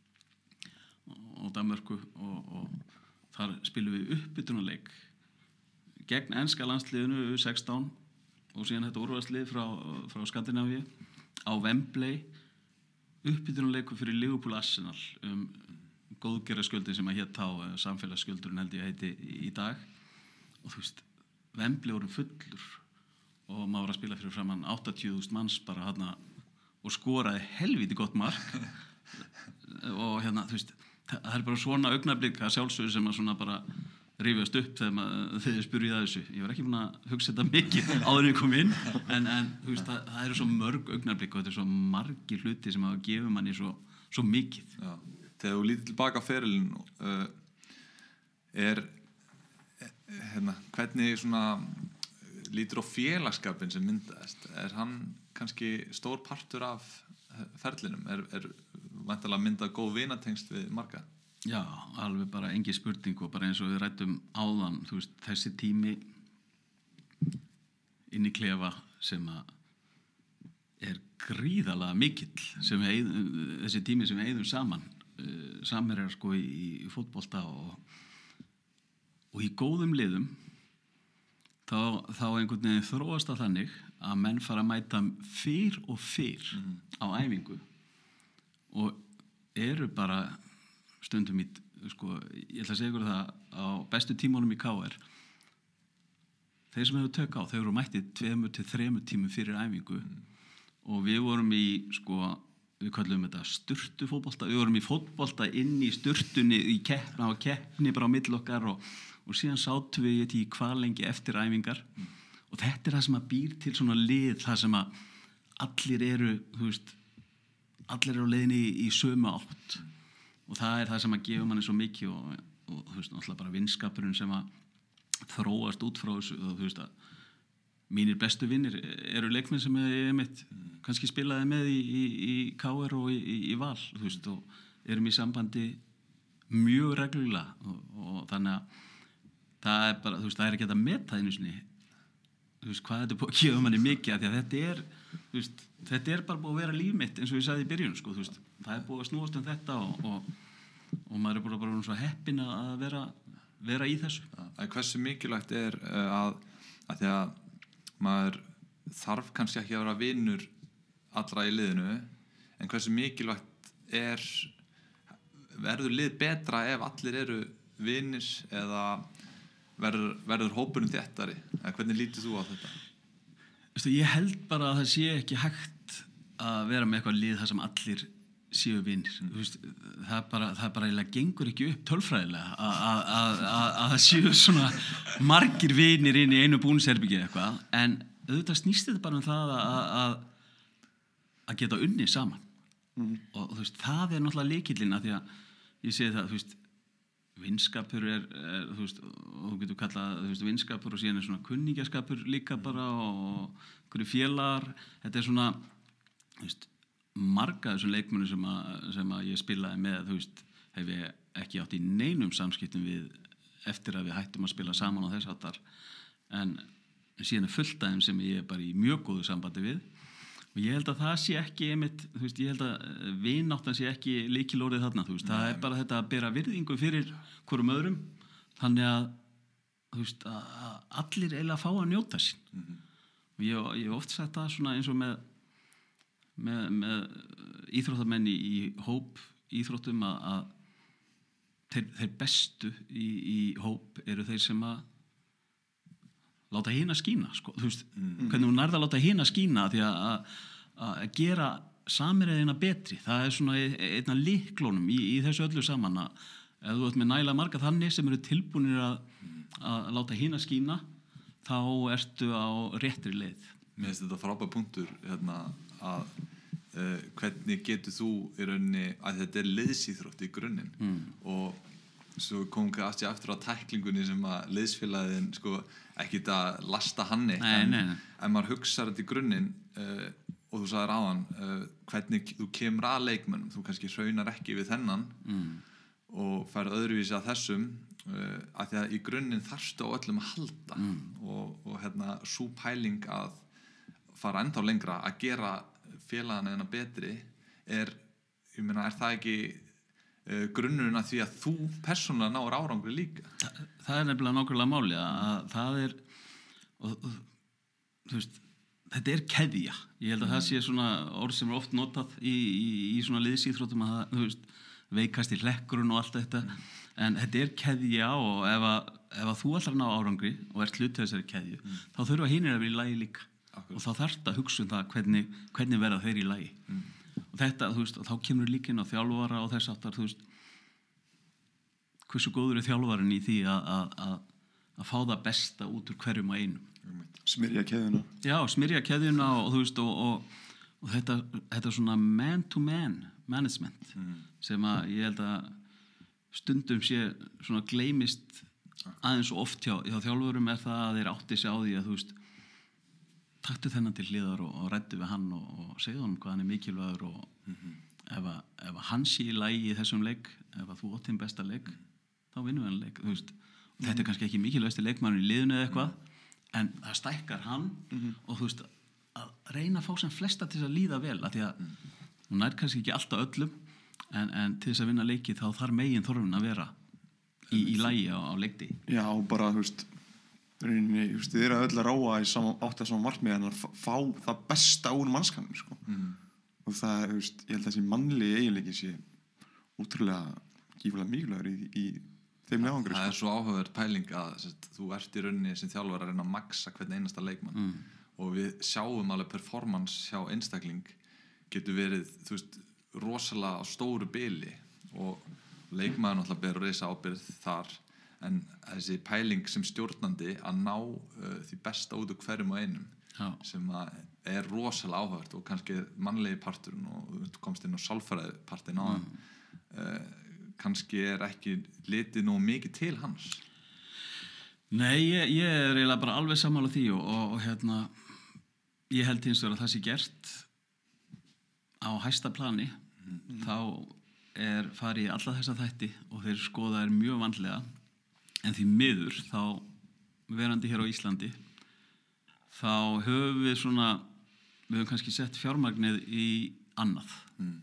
Speaker 3: og Danmörku og þar spilum við uppbytunarleik gegn enska landsliðinu 16 og síðan þetta úrvalslið frá Skandinavíu á Wembley uppbytunarleikur fyrir Liverpool Arsenal góðgerðarskjöldin sem að hét þá samfélagsskjöldurinn held ég heiti í dag og þú veist, Wembley voru fullur og maður var að spila fyrir framann 80.000 manns bara hérna og skoraði helvíti gott mark og hérna, þú veist það er bara svona augnablik að sjálfsögðu sem að svona bara rifjast upp þegar þið spurðið að þessu. Ég var ekki búin að hugsa þetta mikið áður en ég kom inn en þú veist, það eru svo mörg augnablik og þetta er svo margir hluti sem að gefa manni svo mikið.
Speaker 2: Já. Þegar þú lítur tilbaka á ferilinn hvernig svona lítur á félagskapin sem myndaðist? Er hann kannski stór partur af ferlinum? Er væntanlega myndað góð vinatengst við marga?
Speaker 3: Já, alveg bara engin spurning og bara eins og við ræddum áðan, þú veist, þessi tími inn í klefa sem að er gríðarlega mikill sem þessi tími sem við eyðum saman samherjar sko í fótbolta og í góðum liðum þá einhvern veginn þróast það þannig að menn fara að mæta fyrr og fyrr á æfingu og eru bara stundum í, sko, ég ætla að segja ykkur það á bestu tímunum í KR þeir sem hefur tök á, þeir eru mættið 2-3 tímum fyrir æfingu og við vorum í, sko, við kallum þetta sturtufótbolta, við vorum í fótbolta inn í sturtunni í keppni bara á milli okkar og síðan sátum við í hvað lengi eftir æfingar og þetta er það sem að býr til svona lið, það sem að allir eru, þú veist, allir eru á leiðinni í sömu átt og það er það sem að gefa manni svo mikið og þú veist, náttúrulega bara vinskapurinn sem að þróast út frá þessu og þú veist að mínir bestu vinnir eru leikmenn sem ég mitt kannski spilaði með í KR og í Val, þú veist, og erum í sambandi mjög reglulega og þannig að það er bara, þú veist, það er ekki að meta einu sinni, þú veist, hvað þetta er búið að gefa manni mikið, því að þetta er, þú veist, þetta er bara búið að vera líf mitt eins og ég sagði í byrjun, sko, þú veist, það er búið að snúast þetta og maður er bara svo heppinn að vera í þessu.
Speaker 2: En hversu mikilvægt er að því að maður þarf kannski ekki að vera vinur allra í liðinu, en hversu mikilvægt verður lið betra ef allir eru vinir eða verður hópurinn þéttari? Hvernig lítur þú á þetta?
Speaker 3: Ég held bara að það sé ekki hægt að vera með eitthvað lið þar sem allir séu vinir. Það bara eiginlega gengur ekki upp tölfræðilega að það séu svona margir vinir inn í einu búningsherbyggi eitthvað, en auðvitað snýst þetta bara um það að geta unnið saman og þú veist, það er náttúrulega lykillinn að því að ég segi það, þú veist, vinskapur þú veist, og þú getur kallað, þú veist, vinskapur og síðan er svona kunningjaskapur líka bara og einhverju félagar, þetta er svona, þú veist, marga þessum leikmönnum sem að ég spilaði með, þú veist, hef ég ekki átt í neinum samskiptum við eftir að við hættum að spila saman á þess áttar, en síðan fullt af þeim sem ég er bara í mjög góðu sambandi við, og ég held að það sé ekki einmitt, þú veist, ég held að vináttan sé ekki lykilorðið þarna, þú veist, það er bara þetta að bera virðingu fyrir hvorum öðrum, þannig að, þú veist, að allir eiginlega fá að njóta sín. Og ég hef oft sagt það svona eins og með íþróttamenn í hóp íþróttum að þeir bestu í hóp eru þeir sem að láta hina skína, sko, þú veist, hvernig hún nærða að láta hina skína, því að gera samræðina betri, það er svona einn af lyklunum í þessu öllu saman, að ef þú ert með nægilega marga þannig sem eru tilbúnir að láta hina skína, þá ertu á réttri leið.
Speaker 2: Mér finnst þetta frábær punktur, að hvernig getur þú í rauninni, að þetta er liðsíþrótt í grunninn, og svo kom kannski aftur á tæklingunni sem að liðsfélagin sko ekkert að lasta hann eitt, en maður hugsar þetta í grunninn, og þú sagðir áðan hvernig þú kemur að leikmönnum, þú kannski hraunar ekki við þennan og færð öðruvísi að þessum, að því að í grunninn þarftu á öllum að halda, og sú pæling að fara ennþá lengra, að gera félagana þeirna betri, er það ekki grunnurinn að því að þú persónulega náir árangri líka?
Speaker 3: Það er nefnilega nákvæmlega máli, að það er, og þú veist, þetta er keðja. Ég held að það sé svona orð sem er oft notað í svona liðsíþróttum, að það, þú veist, veikast í hlekkurinn og allt þetta, en þetta er keðja, og ef að þú ætlar að ná árangri og ert hluti þessari keðju, þá þurfa hinir að vera í lagi líka. Og þá þarft að hugsa það hvernig verða þeir í lagi. Og þetta, þú veist, og þá kemur líka inn á þjálfara og þess aftar, þú veist, hversu góður er þjálfarinn í því að fá það besta út úr hverjum og einum.
Speaker 1: Smyrja keðjuna. Já,
Speaker 3: smyrja keðjuna, og þú veist, og þetta svona man-to-man management, sem að ég held að stundum sé svona gleymist aðeins og oft hjá þjálfurum, er það að þeir átti sig á því að, þú veist, taktu þennan til hliðar og ræddu við hann og segðu honum hvað hann er mikilvægur, og ef hann sé í lagi í þessum leik, ef að þú átt þinn besta leik, þá vinnum við hann leik, þú veist, og þetta er kannski ekki mikilvægasti leikmaður í liðinu eða eitthvað, en það stækkar hann, og þú veist, að reyna að fá sem flesta til að líða vel, að því að hún nær kannski ekki alltaf öllum, en til þess að vinna leiki þá þarf megin þorfin að vera í lagi á leikti.
Speaker 1: Já, bara, þú veist, þið eru öll að ráa í átt að svona markmið, en að fá það besta úr mannskapnum, sko. Og það, þú veist, ég held að þessi mannlegi eiginleiki sé útrúlega gífurlega mikilvægur í þeim árangri.
Speaker 2: Það er svo áhugaverð pæling að þú ert í rauninni sem þjálfari að reyna að maxa hvern einasta leikmann, og við sjáum alveg performance hjá einstakling getur verið, þú veist, rosalega á stóru bili, og leikmaður náttúrulega ber risa ábyrgð þar, en þessi pæling sem stjórnandi að ná því besta út úr hverjum og einum, sem er rosalega áhugavert, og kannski mannlegi parturinn, og þú komst inn á sálfræði partinn á hann, kannski er ekki litið nógu mikið til hans.
Speaker 3: Nei, ég er eiginlega bara alveg sammála því, og ég held hins vegar að það sé gert á hæsta plani, þá er farið í alla þessa þætti og þeir skoða mjög vandlega, en því miður þá verandi hér á Íslandi þá höfum við höfum kannski sett fjármagnið í annað.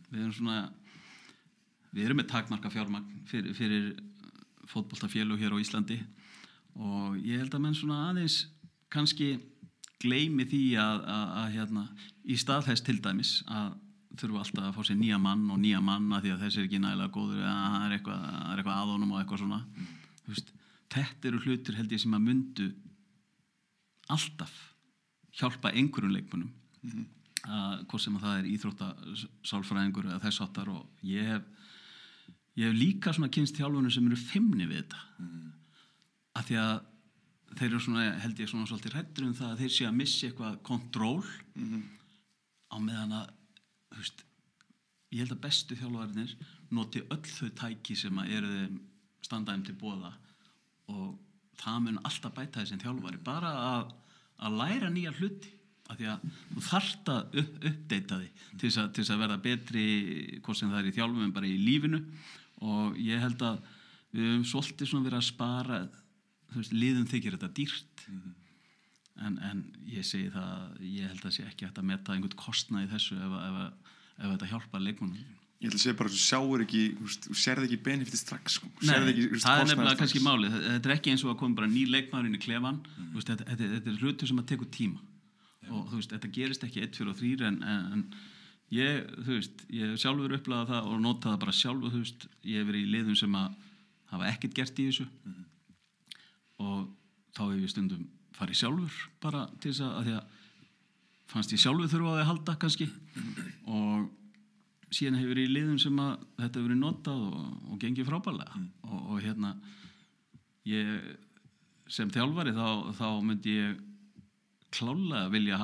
Speaker 3: Við erum með takmarka fjármagn fyrir fótboltafélög hér á Íslandi, og ég held að menn aðeins kannski gleymi því að í stað þess til dæmis að þurfa alltaf að fá sér nýja mann að því að þessi er ekki nægilega góður, eða það er eitthvað að honum og eitthvað svona. Þú veist, þetta eru hlutir held ég sem að myndu alltaf hjálpa einhverjum leikmönnum, hvort sem að það er íþróttasálfræðingur eða þess áttar, og ég hef líka kynst þjálfunum sem eru feimni við þetta, af því að þeir eru held ég svolítið hræddir það að þeir sé að missa eitthvað kontról, á meðan að, þú veist, ég held að bestu þjálfarnir noti öll þau tæki sem að eru þeim standaðum til boða, og það mun alltaf bæta þessi þjálfari, bara að læra nýja hluti, af því að þú þarft að uppdeita því til þess að verða betri hvort sem það í þjálfum bara í lífinu og ég held að við höfum svolítið svona verið að spara liðum þykir þetta dýrt en ég segi það ég held að sé ekki hægt að meta einhvern kostnað í þessu ef þetta hjálpar leikmönnum.
Speaker 1: Ég ætla að segja bara að þú sjáur ekki, þú sérð ekki benefiti strax, sko.
Speaker 3: Nei, það er nefnilega kannski málið. Þetta ekki eins og að koma bara ný leikmaður inn í klefan. Þetta hlutur sem að tekur tíma. Og þetta gerist ekki 1, 4 og 3 en ég sjálfur upplagað það og notað það bara sjálfur, ég hef verið í liðum sem að hafa ekkert gert í þessu og þá hef ég stundum farið sjálfur bara til þess að því að fannst ég sjálfur þurfa á því að halda kannski og síðan hefur verið í liðum sem að þetta hefur verið notað og gengið frábærlega og ég sem þjálfari þá myndi ég klárlega vilja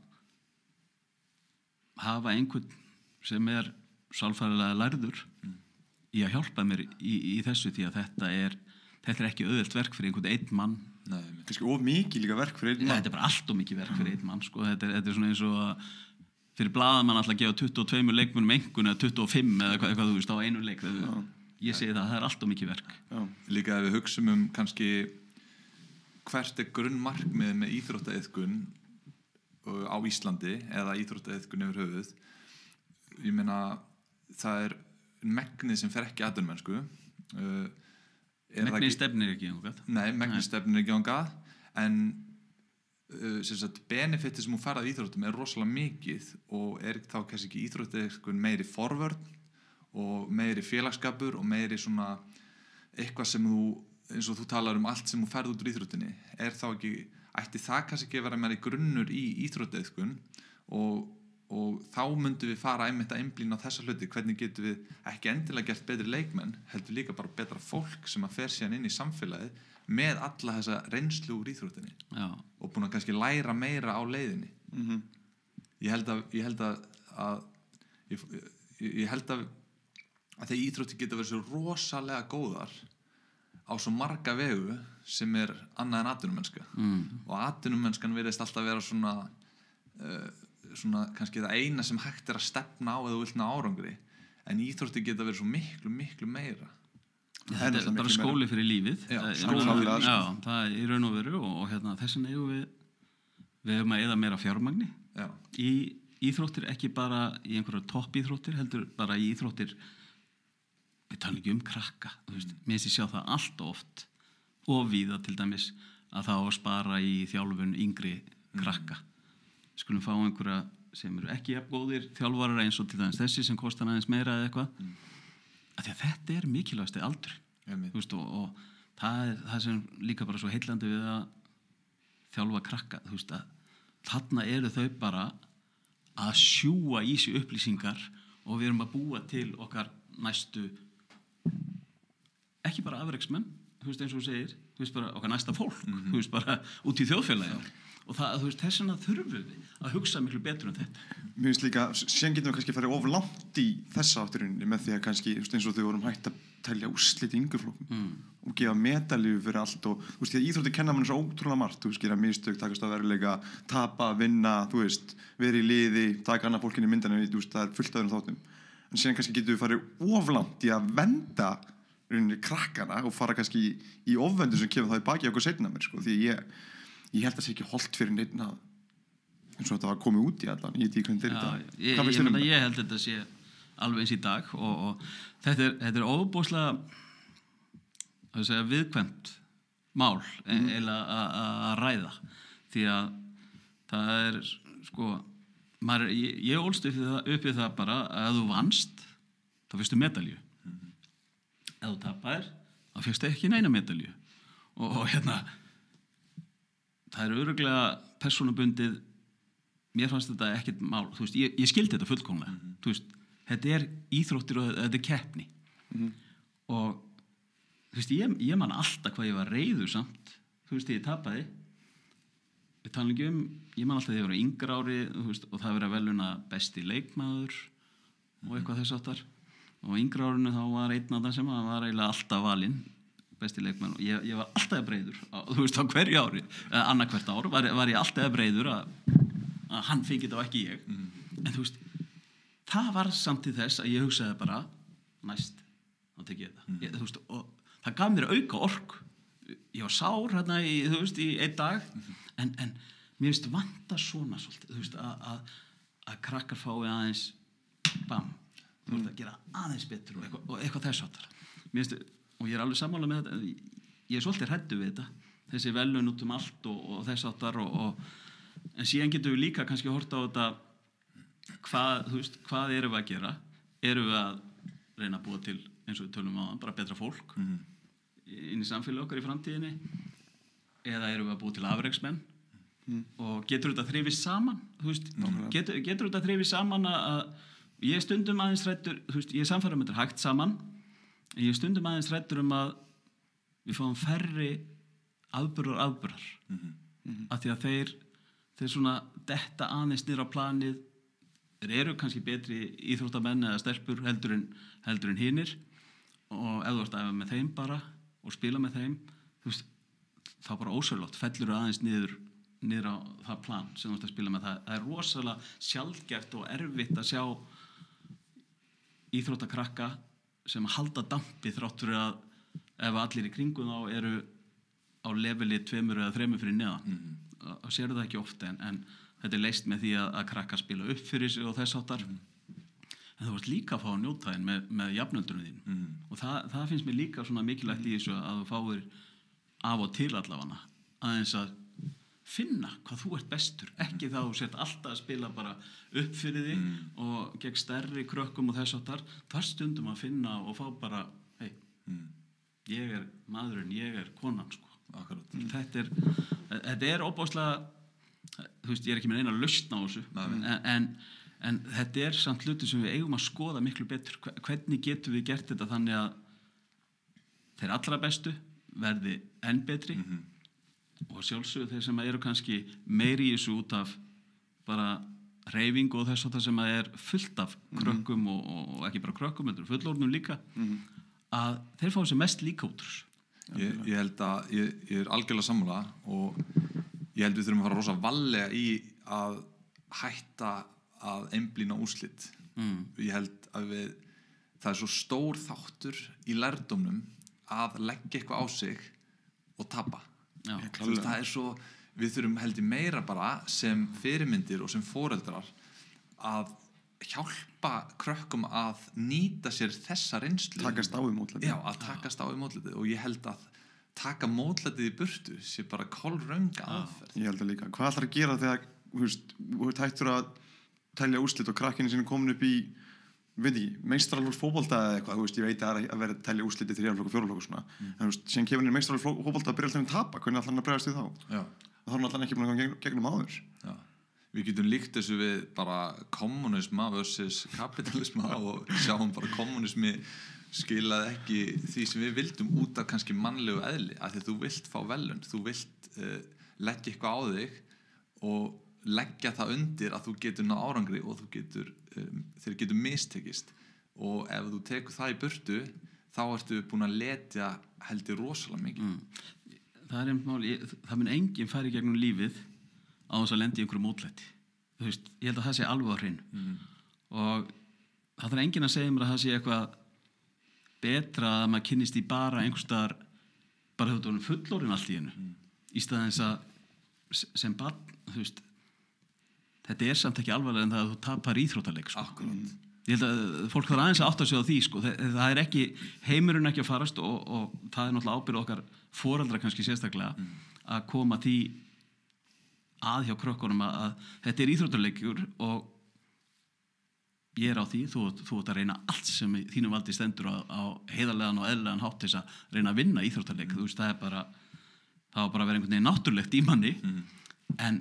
Speaker 3: hafa einhvern sem sálfræðilega lærður í að hjálpa mér í þessu því að þetta er ekki auðvelt verk fyrir einhvern einn mann.
Speaker 1: Nei, kannski of mikið líka verk fyrir einn mann.
Speaker 3: Þetta er bara allt of mikið verk fyrir einn mann sko. Þetta er svona eins og að fyrir blaðamann alltaf að gefa 22 leikmönnum einhvern eða 25 eða eitthvað þú veist á einu leik. Ég segi það er allt of mikið verk.
Speaker 2: Já. Líka ef við hugsum kannski hvert grunnmarkmið með íþróttaiðkun á Íslandi eða íþróttaiðkun yfir höfuð. Ég meina það megnið sem fer ekki atvinnumennsku.
Speaker 3: Megnið stefnir ekki ángað.
Speaker 2: Nei, megnið stefnir ekki ángað en benefiti sem hún færði íþróttum rosalega mikið og þá kannski ekki íþróttaiðkun meiri forvörn og meiri félagsskapur og meiri svona eitthvað sem eins og þú talar allt sem þú færði út úr íþróttinni þá ekki, ætti það kannski ekki að vera meiri grunnur í íþróttaiðkun og þá myndum við fara einmitt að einblína á þessa hluti, hvernig getum við ekki endilega gert betri leikmenn, heldur líka bara betra fólk sem að fer síðan inn í samfélagið með alla þessa reynslu úr íþróttinni. Já. Og búin að kannski læra meira á leiðinni. Ég held að þegar íþróttir geta verið svo rosalega góðar á svo marga vegu sem annað en atvinnumennska og atvinnumennskan virðist alltaf vera svona kannski það eina sem hægt að stefna á eða vilt ná árangri en íþróttir geta verið svo miklu, miklu meira.
Speaker 3: Þetta er bara skóli fyrir lífið. Það í raun og veru og þess vegna eigum við höfum að eyða meira fjármagni í íþróttir, ekki bara í einhverjar toppíþróttir, heldur bara í íþróttir við tala ekki krakka, mér finnst ég sjá það allt oft og víða til dæmis að það á að spara í þjálfun yngri krakka. Skulum fá einhverja sem ekki jafn góðir þjálfarar eins og til dæmis þessi sem kostar aðeins meira eða eitthvað að þetta mikilvægasti aldur og það sem líka bara svo heillandi við að þjálfa krakka að þarna þau bara að sjúga í sig upplýsingar og við erum að búa til okkar næstu ekki bara afreksmenn eins og þú segir bara okkar næsta fólk bara út í þjóðfélagi og þess vegna þurfum við að hugsa miklu betur en þetta.
Speaker 1: Mér finnst líka, síðan getum við kannski farið of langt í þessa átturinni með því að kannski eins og þau vorum hægt að telja úrslit í yngreflokkum og gefa medalíu fyrir allt og því að íþróttir kenna mann svo ótrúlega margt, gera mistök, takast á veruleika, tapa, vinna, vera í liði, taka annað fólkin í myndinu, það fullt af þeirra þáttum. En síðan kannski getum við farið of langt í að venda krakkana og fara kannski í ofvendu sem kemur það í baki okkur seinna mér, því ég held að það sé ekki holdt fyrir neitt eins og þetta var komið út í allan ég
Speaker 3: held að þetta sé alveg eins í dag og þetta er óbúslega viðkvæmt mál eða að ræða því að það ég ólst upp við það bara að ef þú vannst þá fyrstu medalju ef þú tapar þá fyrstu ekki neina medalju og það örugglega persónubundið mér fannst þetta ekkert mál ég skildi þetta fullkomlega þetta íþróttir og þetta keppni og ég man alltaf hvað ég var reiður samt ég tapaði við tala ekki ég man alltaf þegar ég var yngra ári og það verið að veluna besti leikmaður og eitthvað þess áttar og yngra árinu þá var einn af það sem var eiginlega alltaf valinn besti leikmaður og ég var alltaf breiður á hverju ári annað hvert ár var ég alltaf breiður að að hann fengi þetta og ekki ég en þú veist, það var samt til þess að ég hugsaði bara næst, þá tek ég þetta þú veist, og það gaf mér auka orku ég var sár hérna þú veist, í einn dag en mér finnst vanta svona svolítið, þú veist, að krakkar fái aðeins bam, þú veist, að gera aðeins betur og eitthvað þess áttar mér finnst, og ég alveg sammála með þetta ég svolítið hræddur við þetta þessi velun út allt og þess áttar en síðan getum við líka kannski horta á þetta hvað erum við að gera erum við að reyna að búa til eins og við tölum á bara betra fólk inn í samfélagi okkar í framtíðinni eða erum við að búa til afreksmenn og getur þetta þrifist saman þú veist, getur þetta þrifist saman að ég stundum aðeins hræddur þú veist, ég samfæra með þetta hægt saman en ég stundum aðeins hræddur að við fáum færri afburðar af því að þeir svona detta aðeins niður á planið þeir eru kannski betri íþróttamenn eða stelpur heldur en hinir og ef þú ert að æfa með þeim bara og spila með þeim þú veist, þá bara ósjálfrátt fellur aðeins niður á það plan sem þú ert að spila með það er rosalega sjaldgæft og erfitt að sjá íþróttakrakka sem halda dampi þrátt fyrir að ef allir í kringum þá eru á leveli 2 eða 3 fyrir neðan og sér það ekki ofta en þetta leyst með því að krakkar spila upp fyrir sig og þess áttar en þú ert líka að fá að njóta þín með jafnöldrunum þín og það finnst mér líka svona mikilvægt í þessu að þú fáir af og til allavega aðeins að finna hvað þú ert bestur ekki þá þú sett alltaf að spila bara upp fyrir þig og gegn stærri krökkum og þess áttar þar stundum að finna og fá bara hei, ég er maðurinn, ég er konan sko. Þetta er óbáslega þú veist, ég er ekki með eina lausn á þessu en þetta er samt hluti sem við eigum að skoða miklu betur hvernig getum við gert þetta þannig að þeir allra bestu verði enn betri og sjálfsögðu þeir sem eru kannski meiri í þessu út af bara hreyfingu og þess að sem er fullt af krökkum og ekki bara krökkum, þetta fullorðnum líka að þeir fá sér mest líka út
Speaker 2: ég held að ég er algjörlega sammála og ég held við þurfum að fara rosa varlega í að hætta að einblína úrslit ég held að það er svo stór þáttur í lærdómnum að leggja eitthvað á sig og tapa það er svo við þurfum heldur meira bara sem fyrirmyndir og sem foreldrar að hjálpa krökkum að nýta sér þessa reynslu
Speaker 1: takast á í mótlæti
Speaker 2: að takast á í mótlæti og ég held að taka mótlætið í burtu sé bara kolröng aðferð
Speaker 1: ég held að líka, hvað ætlar að gera þegar þú hættur að telja úrslit og krakkinni sinni komin upp í veit ekki, meistaraflokks fótbolta eða eitthvað, þú veist, ég veit að vera að telja úrslit í 3. flokk og 4. flokk og svona en þú veist, síðan kemur hann í meistaraflokks fótbolta að byrja alltaf að tapa, hvernig ætlar hann að bregðast við þá? Það er alltaf ekki búin að ganga gegnum áður
Speaker 2: Við getum líkt þessu við bara kommunisma versus kapitalisma og sjáum bara kommunismi skilaði ekki því sem við vildum út af kannski mannlegu eðli af því að þú vilt fá velun, þú vilt leggja eitthvað á þig og leggja það undir að þú getur ná árangri og þeir getur mistekist og ef þú tekur það í burtu þá ertu búin að letja heldur rosalega mikið
Speaker 3: Það er einmitt mál, það mun enginn færi gegnum lífið á þess að lenda í einhverju mótlæti þú veist, ég held að það sé alveg á hreinu og það þarf enginn að segja mér að það sé eitthvað betra að maður kynnist í bara einhvers staðar bara þú erum fullorðin allt í einu í staðins að sem barn þú veist þetta er samt ekki alvarlega en það að þú tapar íþróttaleik sko. Ég held að fólk þarf aðeins að átta sig á því sko. það er ekki, heimurinn ekki að farast og það er náttúrulega ábyrgð okkar foreldra kannski sérstaklega að koma því að hjá krökkunum að þetta er íþróttaleikur og ég er á því, þú ert að reyna allt sem þínum valdi stendur á heiðarlegan og eðlilegan hátt þess að reyna að vinna íþróttaleik þú veist, það var bara að vera einhvern veginn náttúrulegt í manni en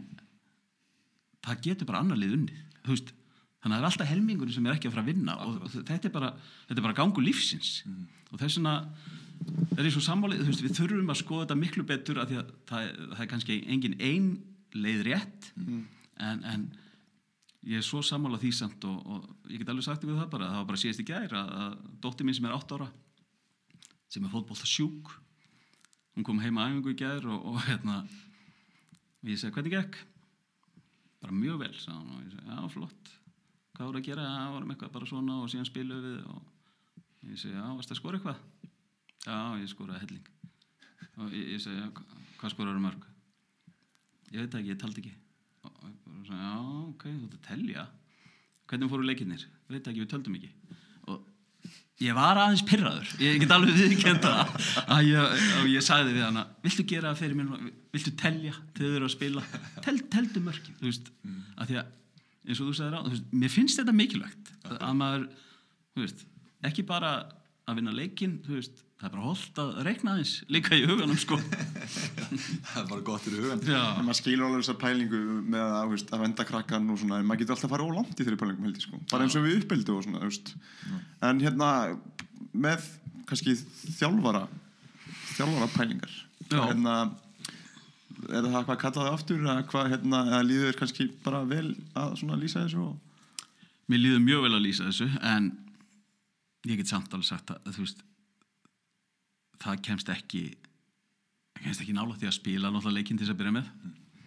Speaker 3: það getur bara annar lið unnið þú veist, þannig að það er alltaf helmingurinn sem er ekki að fara að vinna og þetta er bara gangur lífsins og þess vegna er eins og sammálið, þú veist, við þurfum að skoða þetta miklu betur af því að það er kannski engin ein leið rétt en ég er svo sammála því samt og ég get alveg sagt við það var bara síðast í gær að dóttir mín sem er 8 ára sem er fótbolta sjúk hún kom heim að æfingu í gær og ég segi hvernig gekk bara mjög vel, sagði hann, og ég segi, já, flott, hvað voru að gera, já, vorum eitthvað bara svona og síðan spiluðum við og ég segi, já, varstu að skora eitthvað? Já, ég skoraði helling og ég segi, já, hvað skoraðu mörg? Ég veit ekki, ég taldi ekki og sagði, já, ok, þú ert að telja hvernig fóru leikirnir? Veit ekki, við töldum ekki og ég var aðeins pirraður, ég get alveg viðurkennt að ég sagði við hana, viltu gera það fyrir mér, viltu telja þegar þau eru að spila, teldu mörkin, þú veist, að því að eins og þú sagðir á, þú veist, mér finnst þetta mikilvægt að maður, þú veist, ekki bara að vinna leikinn, þú veist, það bara holdt að reikna aðeins líka í huganum, sko.
Speaker 2: Það bara gott í hugan.
Speaker 1: En maður skilur alveg þessa pælingu með að, þú veist, að venda krakkan og svona, en maður getur alltaf að fara ólangt í þeirri pælingum, held ég, sko. Bara eins og við uppeldi og svona, þú veist. En hérna, með kannski þjálfara pælingar. Hérna, er það hvað kallaði aftur, eða hvað, hérna, eða líður þér kannski bara vel að svona lýsa þessu?
Speaker 3: Mér líður mjög vel að lýsa þessu, en ég get samt alveg sagt að, þú veist, það kemst ekki nálægt því að spila náttúrulega leikinn til þess að byrja með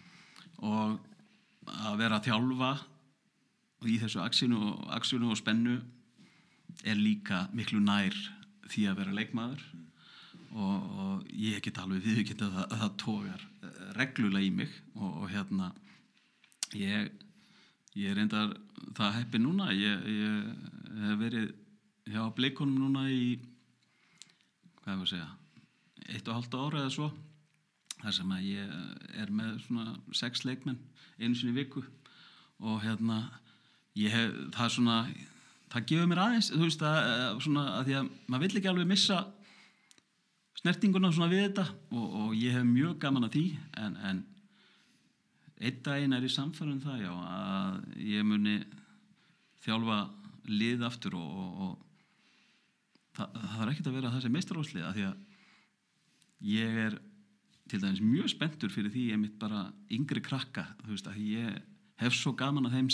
Speaker 3: og að vera að þjálfa í þessu axinu og spennu er líka miklu nær því að vera leikmaður og ég get alveg viðurkennt að það togar reglulega í mig og hérna ég er reyndar það heppinn núna ég hef verið hjá Blikunum núna í hvað ég segja 1,5 ára eða svo þar sem að ég er með svona 6 leikmenn einu sinni í viku og hérna það gefur mér aðeins þú veist svona að því að maður vill ekki alveg missa snertinguna svona við þetta og ég hef mjög gaman að því en einn daginn er ég sannfærður það já að ég muni þjálfa lið aftur og það er ekkert að vera þessi meistaraflokklið af því að ég er til dæmis mjög spenntur fyrir því ég mitt bara yngri krakka þú veist að ég hef svo gaman að þeim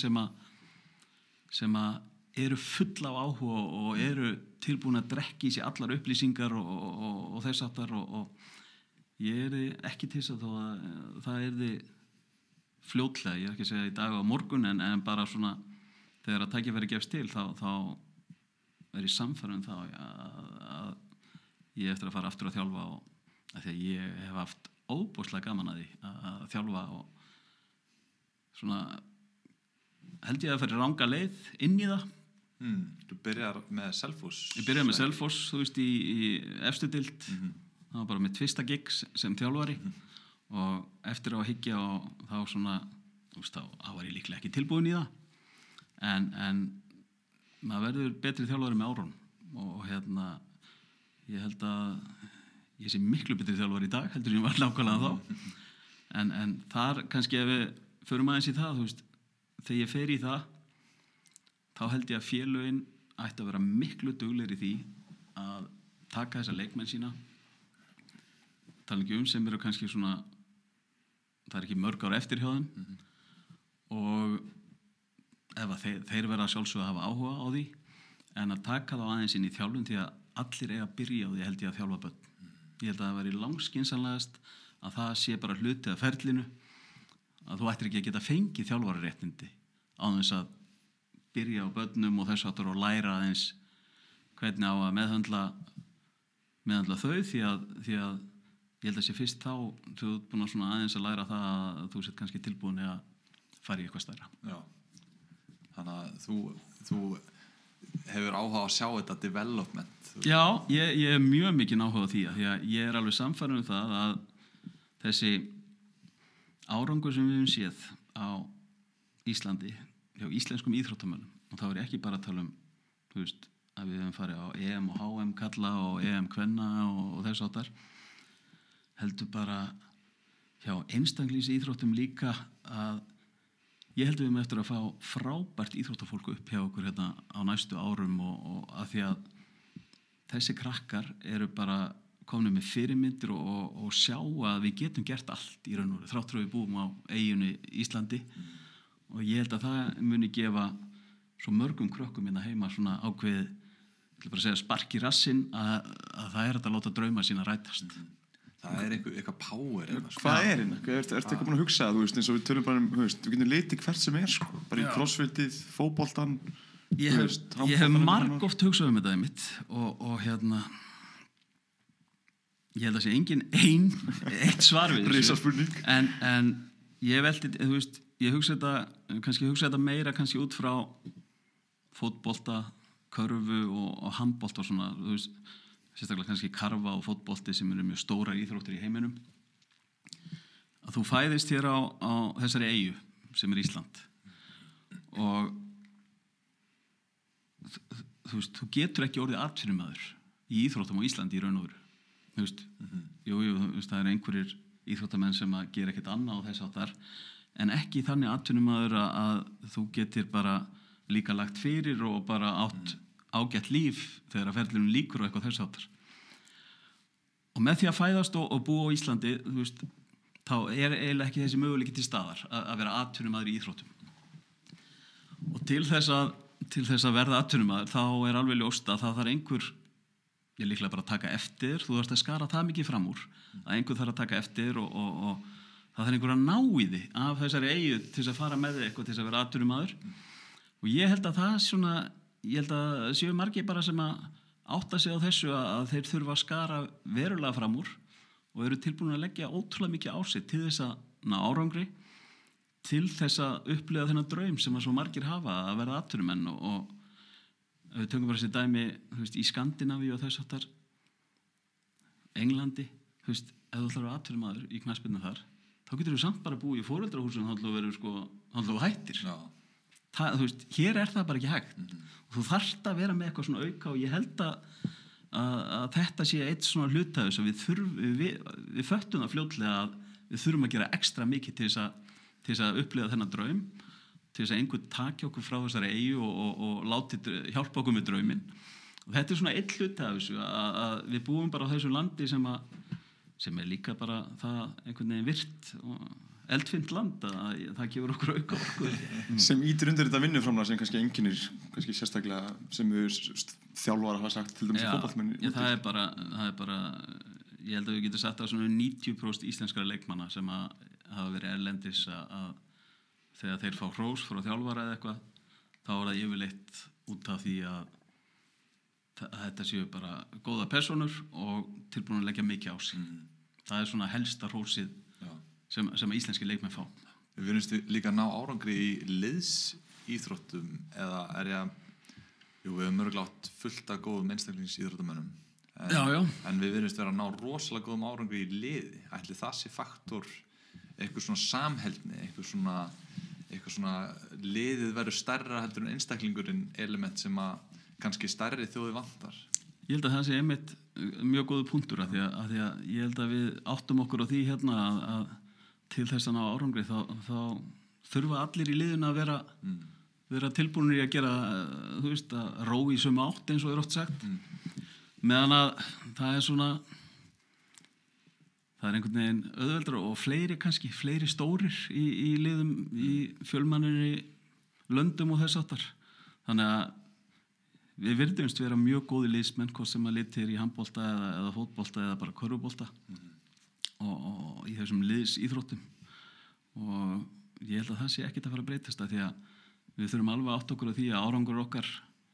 Speaker 3: sem að eru full af áhuga og eru tilbúin að drekka í sig allar upplýsingar og þess aftar og ég er ekki til þess að þó að það er fljótlega, ég er ekki að segja í dag og á morgun en bara svona þegar að tækifæri gefst til þá er ég sannfærður það að ég eftir að fara aftur að þjálfa og að því að ég hef haft óbúslega gaman að því að þjálfa og svona held ég að fara ranga leið inn í það
Speaker 2: Þú byrjar með Selfoss
Speaker 3: Ég byrjaði með Selfoss, þú veist, í efstu deild það var bara mitt fyrsta gig sem þjálfari og eftir að hyggja og þá svona þú veist, þá var ég líklega ekki tilbúin í það en maður verður betri þjálfari með árunum og hérna ég held að ég sé miklu betri þjálfari í dag heldur ég var nákvæmlega þá en þar kannski ef við förum aðeins í það þú veist, þegar ég fer í það þá held ég að félögin ætti að vera miklu duglegri í því að taka þessa leikmenn sína tala ekki sem eru kannski svona það er ekki mörg ár eftir hjá þeim og ef að þeir verða sjálfsögðu að hafa áhuga á því en að taka þá aðeins inn í þjálfun því að allir eiga að byrja á því held ég að þjálfa börn ég held að það væri langskynsamlegast að það sé bara hluti af ferlinu að þú ættir ekki að geta fengið þjálfararéttindi á þess að byrja á börnum og þess aftur og læra aðeins hvernig á að meðhöndla þau því að ég held að sé fyrst þá þú ert búin að svona aðeins að læra það að þú sett kannski tilbúin að fara í eitthvað stærra
Speaker 2: Já Þannig að þú hefur áhuga á að sjá þetta development
Speaker 3: Já, ég er mjög mikið áhuga á því að ég er alveg sannfærður það að þessi árangur sem við höfum séð á Íslandi hjá íslenskum íþróttamönnum og þá er ég ekki bara að tala þú veist, að við höfum farið á EM og HM kalla og EM kvenna og þess áttar heldur bara hjá einstaklings íþróttum líka að ég held við höfum eftir að fá frábært íþróttafólk upp hjá okkur hérna á næstu árum og að því að þessi krakkar eru bara komnir með fyrirmyndir og sjá að við getum gert allt í raun og veru þrátt fyrir við búum á eyjunni Íslandi og ég held að það muni gefa svo mörgum krökkum hérna heima svona ákveðið, ég vil bara segja spark í rassinn að það er að láta drauma sína rætast.
Speaker 2: það eitthvað power
Speaker 1: hvað hérna? Ertu eitthvað búin að hugsa það, þú veist, eins og við tölum bara við getum litið hvert sem sko, bara í crossfitið, fótboltan
Speaker 3: ég hef margoft hugsað þetta mitt og hérna ég held að sé engin eitt svar við
Speaker 1: risaspurning
Speaker 3: en ég veldi, þú veist, ég hugsa þetta meira kannski út frá fótbolta, körfu og handbolta og svona, þú veist, sérstaklega kannski karfa og fótbolti sem eru mjög stórar íþróttir í heiminum að þú fæðist hér á þessari eyju sem Ísland og þú veist, þú getur ekki orðið atvinnumaður í íþróttum á Íslandi í raun og veru þú veist, jú, þú veist, það einhverjir íþróttamenn sem að gera ekkert annað á þess áttar en ekki þannig atvinnumaður að þú getur bara líka lagt fyrir og bara átt ágætt líf þegar að ferðlunum líkur og eitthvað þess áttar og með því að fæðast og búa á Íslandi þú veist, þá eiginlega ekki þessi möguleiki til staðar að vera atvinnumaður í íþróttum og til þess að verða atvinnumaður þá alveg ljóst að það þarf einhver ég líklega bara að taka eftir þú þarfst að skara það mikið fram úr að einhver þarf að taka eftir og það þarf einhver að ná í því af þessari eyju til þess að fara með þig eitthvað til þess að vera atvinnumaður og ég held að séu margir bara sem að átta sig á þessu að þeir þurfa að skara verulega fram úr og eru tilbúin að leggja ótrúlega mikið á sig til þess að ná árangri til þess að upplifa þennan draum sem að svo margir hafa að verða atvinnumenn og við tökum bara þessi dæmi þú veist, í Skandinavíu og þess áttar Englandi þú veist, ef þú ætlar að vera atvinnumaður í knattspyrnu þar þá getur þú samt bara búið í foreldrahúsum þá ætlar þú hættir þú veist, hér það bara ekki hægt og þú þarft að vera með eitthvað svona auka og ég held að þetta sé eitt svona hlutæðus að við föttum það fljótlega að við þurfum að gera ekstra mikið til þess að upplifa þennan draum til þess að einhvern taki okkur frá þessari eyju og hjálpa okkur með drauminn og þetta svona eitt hluti af þessu að við búum bara á þessu landi sem líka bara það einhvern veginn virt og eldfimt land að það gefur okkur auka orku
Speaker 1: sem ítir undir þetta vinnuframlag sem kannski einkennir kannski sérstaklega sem þjálfara hafa sagt til dæmis í fótboltamenn
Speaker 3: það er bara ég held að við getum sagt að svona 90% íslenskra leikmanna sem hafa verið erlendis að þegar þeir fá hrós frá þjálfara eða eitthvað þá það yfirleitt út af því að þetta séu bara góða persónur og tilbúin að leggja mikið á sig það er svona helsta hrósið sem íslenski leikmenn fá
Speaker 2: Við virðumst líka ná árangri í liðsíþróttum eða við höfum mörgulega átt fullt af góðum einstaklingsíþróttamönnum en við virðumst vera að ná rosalega góðum árangri í liði ætli það sé faktor eitthvað svona samheldni eitthvað svona liðið verður stærra heldur en einstaklingurinn element sem að kannski stærri þjóði vantar
Speaker 3: Ég held að það sé einmitt mjög góður punktur af því að ég held að við áttum okkur á því hérna að til þess að ná árangri þá þurfa allir í liðinu að vera tilbúinir í að gera þú veist að ró í sömu átt eins og oft sagt meðan að það er svona það er einhvern veginn auðveldra og fleiri stórir í liðum í fjölmannri löndum og þess áttar þannig að við virðumst vera mjög góði liðsmenn hvort sem að litir í handbolta eða fótbolta eða bara körfubolta og í þessum liðsíþróttum og ég held að það sé ekkert að fara að breytast því að við þurfum alveg átt okkur á því að árangur okkar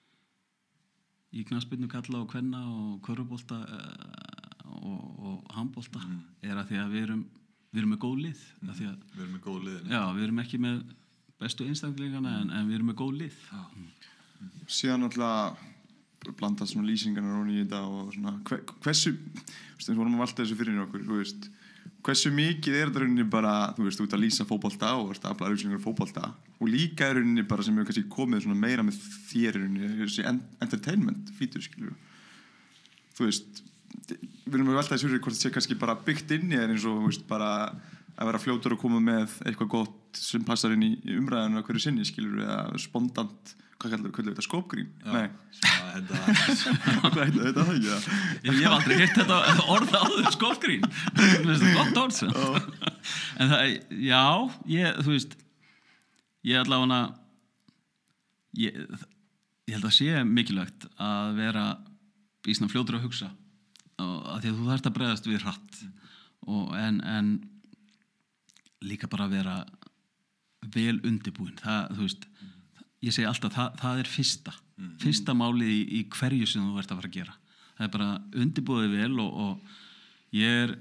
Speaker 3: í knattspyrnu kalla og kvenna og körfubolta og handbolta að því að við erum með góð lið við
Speaker 2: erum með góð lið
Speaker 3: við erum ekki með bestu einstaklingana en við erum með góð lið
Speaker 1: síðan alltaf blandast svona lýsingarnar í þetta og svona hversu við vorum að valda þessu fyrir okkur hversu mikið þetta rauninni bara þú veist út að lýsa fótbolta og afla auglýsingar fótbolta og líka rauninni bara sem hefur kannski komið svona meira með þér rauninni þessi entertainment fítur skilur þú veist við erum að velta þessu fyrir hvort það sé kannski bara byggt inn í þér eins og veist bara að vera fljótur að koma með eitthvað gott sem passar inn í umræðinu hverju sinni skilur eða spontant hvað kallar þetta skópgrín? Nei. Hvað heitir þetta það ekki?
Speaker 3: Ég hef aldrei heyrt þetta orð áður skópgrín. Þetta er gott orð sem. En það, þú veist, ég allavega ég held að sé mikilvægt að vera býsna fljótur að hugsa að því að þú þarft að bregðast við hratt en líka bara að vera vel undirbúin það, þú veist, ég segi alltaf það er fyrsta málið í hverju sem þú ert að fara að gera það er bara undirbúið vel og ég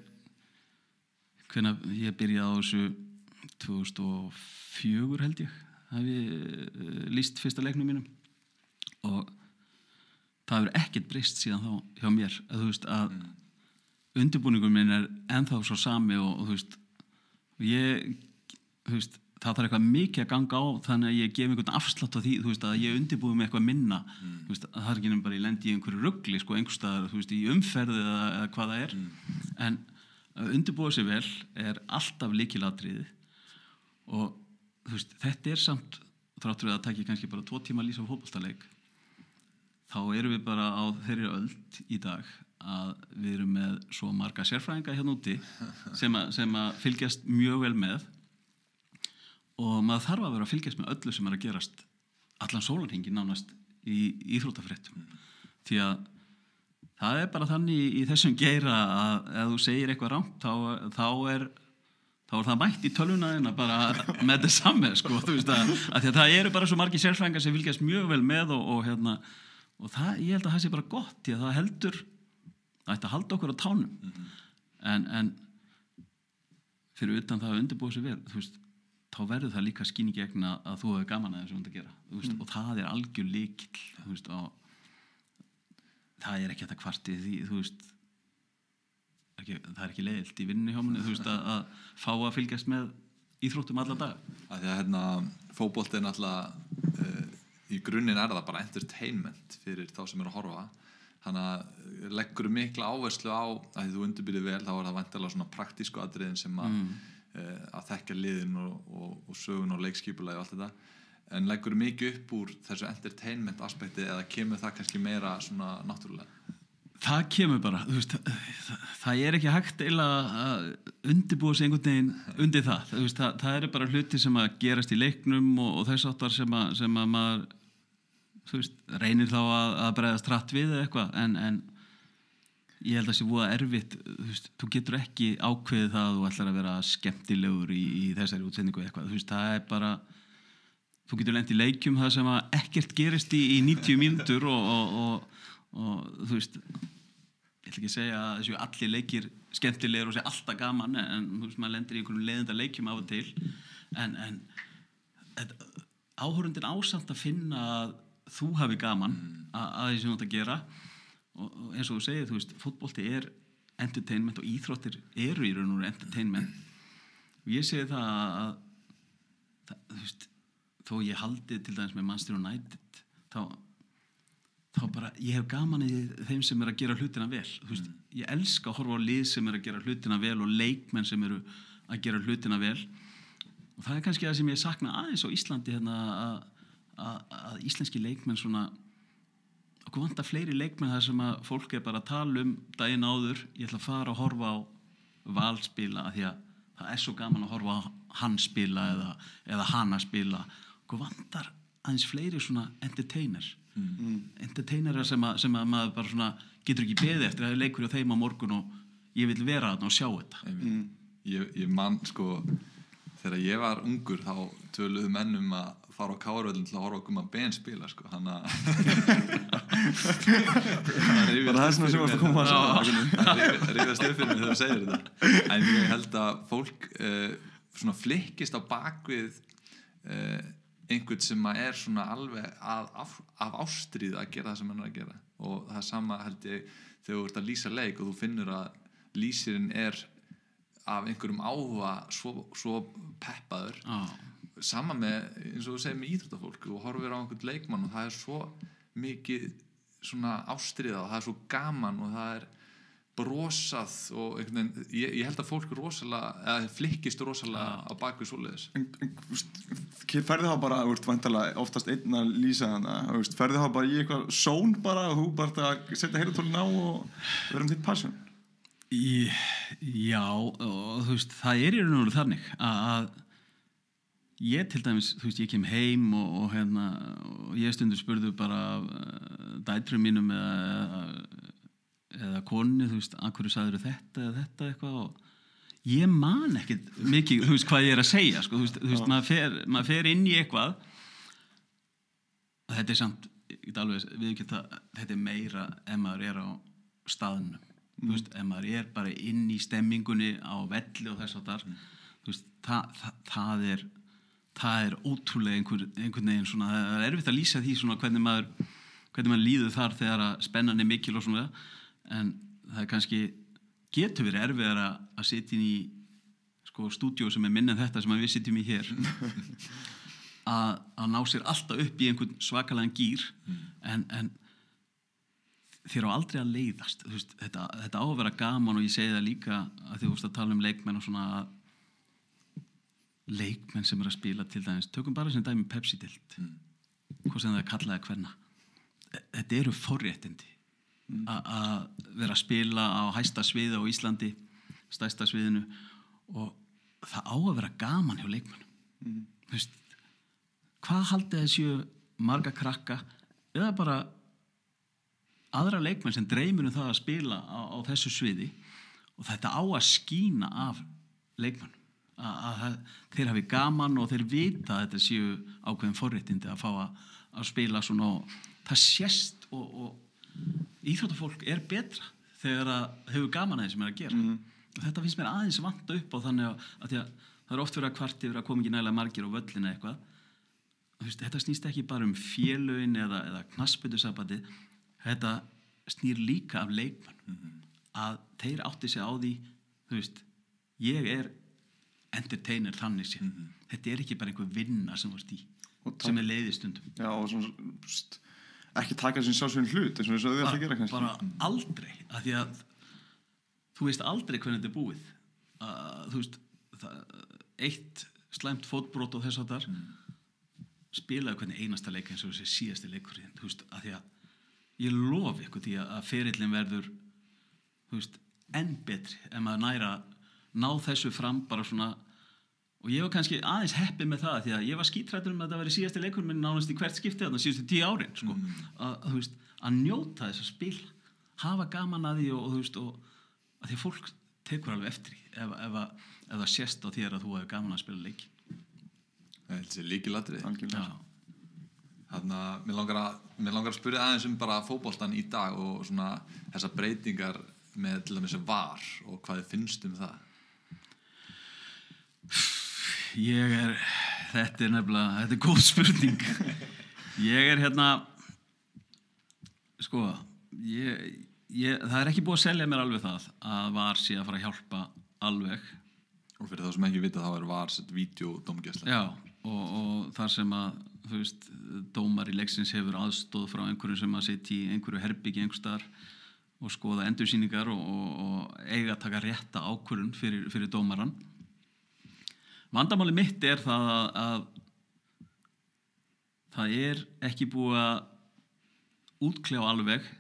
Speaker 3: byrjaði á þessu 2004 held ég hef ég lýst fyrsta leiknum mínum og það hefur ekkert breyst síðan þá hjá mér að þú veist að undirbúningur minn er ennþá svo sami og þú veist þú veist það þarf eitthvað mikið að ganga á þannig að ég gef einhvern afslátt á því þú veist að ég undirbúi með eitthvað minna þú veist það er ekki nefnum bara ég lendi í einhverju rugli sko einhverstaðar þú veist í umferði eða hvað það er en að undirbúa sig vel er alltaf lykilatriði og þú veist þetta er samt þráttur að það taki kannski bara 2 tíma að lýsa fótboltaleik þá erum við bara á þeirri öld í dag að við erum með svo marga sérfræðinga hérna úti sem að fylgjast mjög vel með og maður þarf að vera að fylgjast með öllu sem er að gerast allan sólarhringinn nánast í íþróttafréttum því að það er bara þannig í þessum geira að ef þú segir eitthvað rangt þá er það mætt í tölvuna þína bara með þetta samme sko, þú veist að því að það eru bara svo margir sérfræðingar sem fylgjast mjög vel með og það, ég held að það sé bara gott því að það ætti að halda okkur á tánum en fyrir utan það að undirbúa sig vel þú veist, þá verður það líka skín í gegn að þú hefur gaman að þessu að gera þú veist, og það er algjör lykill þú veist, og það er ekki hægt að kvarti því þú veist það er ekki leiðilt í vinnunni hjá manni þú veist að fá að fylgjast með íþróttum alla daga
Speaker 2: því að fótbolti er náttúrulega í grunninn er það bara entertainment fyrir þá sem eru að horfa þannig að leggur mikla áherslu á að þú undirbyrðir vel þá er það væntanlega svona praktísku atriðin sem að þekkja liðin og sögun og leikskipulagi og allt þetta en leggur mikið upp úr þessu entertainment aspekti eða kemur það kannski meira svona náttúrulega?
Speaker 3: Það kemur bara, þú veist, það er ekki hægt eiginlega að undirbúa sig einhvern veginn undir það. Þú veist, það eru bara hluti sem að gerast í leiknum og þess áttar sem að maður, þú veist, reynir þá að bregðast hratt við eða eitthvað, en ég held að sé voða erfitt, þú veist, þú getur ekki ákveðið það að þú ætlar að vera skemmtilegur í þessari útsendingu eitthvað, þú veist, það er bara, þú getur lent í leikjum það sem að ekkert gerist í 90 mínútur og þú veist ég ætla ekki að segja að þessu allir leikir skemmtilegir og sé alltaf gaman en þú veist maður lendir í einhverjum leiðinda leikjum af og til en áhorfandinn ásamt að finna að þú hafi gaman að því sem þú ert að gera og eins og þú segir þú veist fótbolti er entertainment og íþróttir eru í raun og veru entertainment og ég segi það að þú veist þó ég haldi til dæmis með Manchester United þá bara, ég hef gaman í þeim sem er að gera hlutina vel þú veist, ég elska að horfa á lið sem er að gera hlutina vel og leikmenn sem eru að gera hlutina vel og það er kannski það sem ég sakna aðeins á Íslandi hérna að íslenski leikmenn svona okkur vantar fleiri leikmenn þar sem að fólk er bara að tala daginn áður, ég ætla að fara að horfa á Val spila af því að það er svo gaman að horfa á hann spila eða hana spila okkur vantar aðeins fleiri svona entertainera sem að maður bara svona getur ekki beðið eftir að það er leikur á þeim á morgun og ég vil vera þarna og sjá þetta
Speaker 2: Ég man sko þegar ég var ungur þá töluðu menn að fara á KR-völlin til að horfa okkur að Ben spila sko hann að
Speaker 1: það er svona sem varst að koma
Speaker 2: það rífast upp fyrir mig þegar þú segir þetta en ég held að fólk svona flikkist á bakvið einhvern sem er svona alveg af ástríð að gera það sem hann er að gera og það sama held ég þegar þú ert að lýsa leik og þú finnur að lýsirinn er af einhverjum áhuga svo peppaður sama með, eins og þú segir með íþróttafólk þú horfir á einhvern leikmann og það er svo mikið svona ástríða og það er svo gaman og það er brosað og einhvern veginn, ég held að fólk eða flikkist rosalega á bakvið svoleiðis
Speaker 1: ferði þá bara, væntanlega oftast einn að lýsa hana, ferði þá bara í eitthvað són bara og þú bara að setja heyrnartólin á og vera þitt passion
Speaker 3: Já, og þú veist það er í raun og veru þannig að ég til dæmis, þú veist, ég kem heim og ég stundur spurðu bara dætrum mínum eða konni, þú veist, af hverju sagðirðu þetta eða þetta eitthvað og ég man ekkert mikið, þú veist, hvað ég að segja, sko, þú veist, maður fer inn í eitthvað og þetta samt, ég get alveg viðurkennt að þetta meira ef maður á staðnum, þú veist, ef maður bara inn í stemmingunni á velli og þess að þar, þú veist, það er ótrúlega einhvern veginn svona, það er erfitt að lýsa því svona hvernig maður líður þar þegar að spennan er mikil og svona, en það er kannski getur verið erfiðar að sitja inn í sko stúdíó sem minna en þetta sem við sitjum í hér að ná sér alltaf upp í einhvern svakalega gír en þér á aldrei að leiðast, þú veist, þetta á að vera gaman og ég segi það líka að þú veist að tala leikmenn og svona leikmenn sem að spila til dæmis, tökum bara sem dæmi Pepsi-deild hvað sem það kallaði hverna þetta eru forréttindi að vera að spila á hæsta sviði á Íslandi, stærsta sviðinu og það á að vera gaman hjá leikmennum þú veist, hvað haldið þessu marga krakka eða bara aðra leikmenn sem dreymir það að spila á þessu sviði og þetta á að skína af leikmennum að þeir hafi gaman og þeir vita að þetta séu ákveðin forréttindi að fá að spila svona og það sést og íþróttafólk er betra þegar það hefur gaman að því sem að gera og þetta finnst mér aðeins vanta upp á þannig að því að það er oft verið að kvart yfir að koma ekki nægilega margir á völlina eitthvað veist, þetta snýst ekki bara félögin eða knattspyrnusambandið þetta snýr líka af leikmann að þeir átti sig á því þú veist, ég er entertainer þannig sér þetta er ekki bara einhver vinna sem varst í sem er leiðistundum
Speaker 1: já, og svona, ekki taka sem sjálfsveginn hlut eins og þau ætla að gera kannski
Speaker 3: bara aldrei, af því að þú veist aldrei hvernig þetta er búið þú veist eitt slæmt fótbrot og þess að þar spilaði hvernig einasta leik eins og þessi síðasti leikur þú veist, af því að ég lofi ykkur því að ferillin verður þú veist, enn betri ef maður næra ná þessu fram bara svona og ég var kannski aðeins heppið með það því að ég var skítrættur að þetta væri síðasti leikur minn nánast í hvert skipti þarna síðustu 10 árin sko. Þú veist, að njóta þess að spila hafa gaman að því og þú veist og að því að fólk tekur alveg eftir ef það sést á þér að þú hefur gaman að spila leiki
Speaker 2: Þetta er lykilatriði Þannig að mér langar að spyrja aðeins bara fótboltann í dag og svona þessar breytingar með til dæmis VAR og hvað þið finnst það
Speaker 3: þetta er nefnilega þetta er góð spurning ég er sko það er ekki búið að selja mér alveg það að VAR sé að fara að hjálpa alveg
Speaker 2: og fyrir þá sem ekki vita þá er VAR sett vídeódómgæsla
Speaker 3: já og þar sem að þú veist dómari leiksins hefur aðstóð frá einhverjum sem að sitja í einhverju herbyggi einhvers staðar og skoða endursýningar og eiga að taka rétta ákvörðun fyrir dómaran vandamáli mitt er það að það er ekki búið að útkljá alveg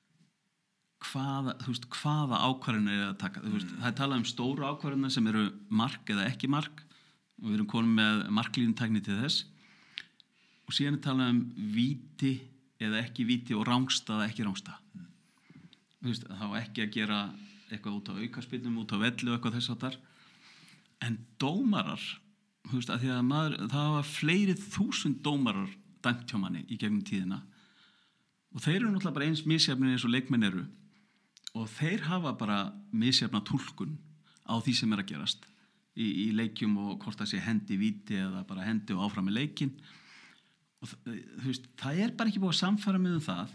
Speaker 3: hvaða ákvarðanir er að taka það er talað stóru ákvarðanir sem eru mark eða ekki mark og við erum komin með marklínutækni til þess og síðan er talað víti eða ekki víti og rángstað eða ekki rángstað þá ekki að gera eitthvað út á aukaspyrnum út á velli og eitthvað þess áttar en dómarar að því að það var fleiri þúsund dómarar dæmt hjá manni í gegnum tíðina og þeir eru náttúrulega bara eins misjafnir eins og leikmenn eru og þeir hafa bara misjafna túlkun á því sem er að gerast í leikjum og hvort það sé hendi víti eða bara hendi og áfram með leikin og það er bara ekki búið að samfæra mig það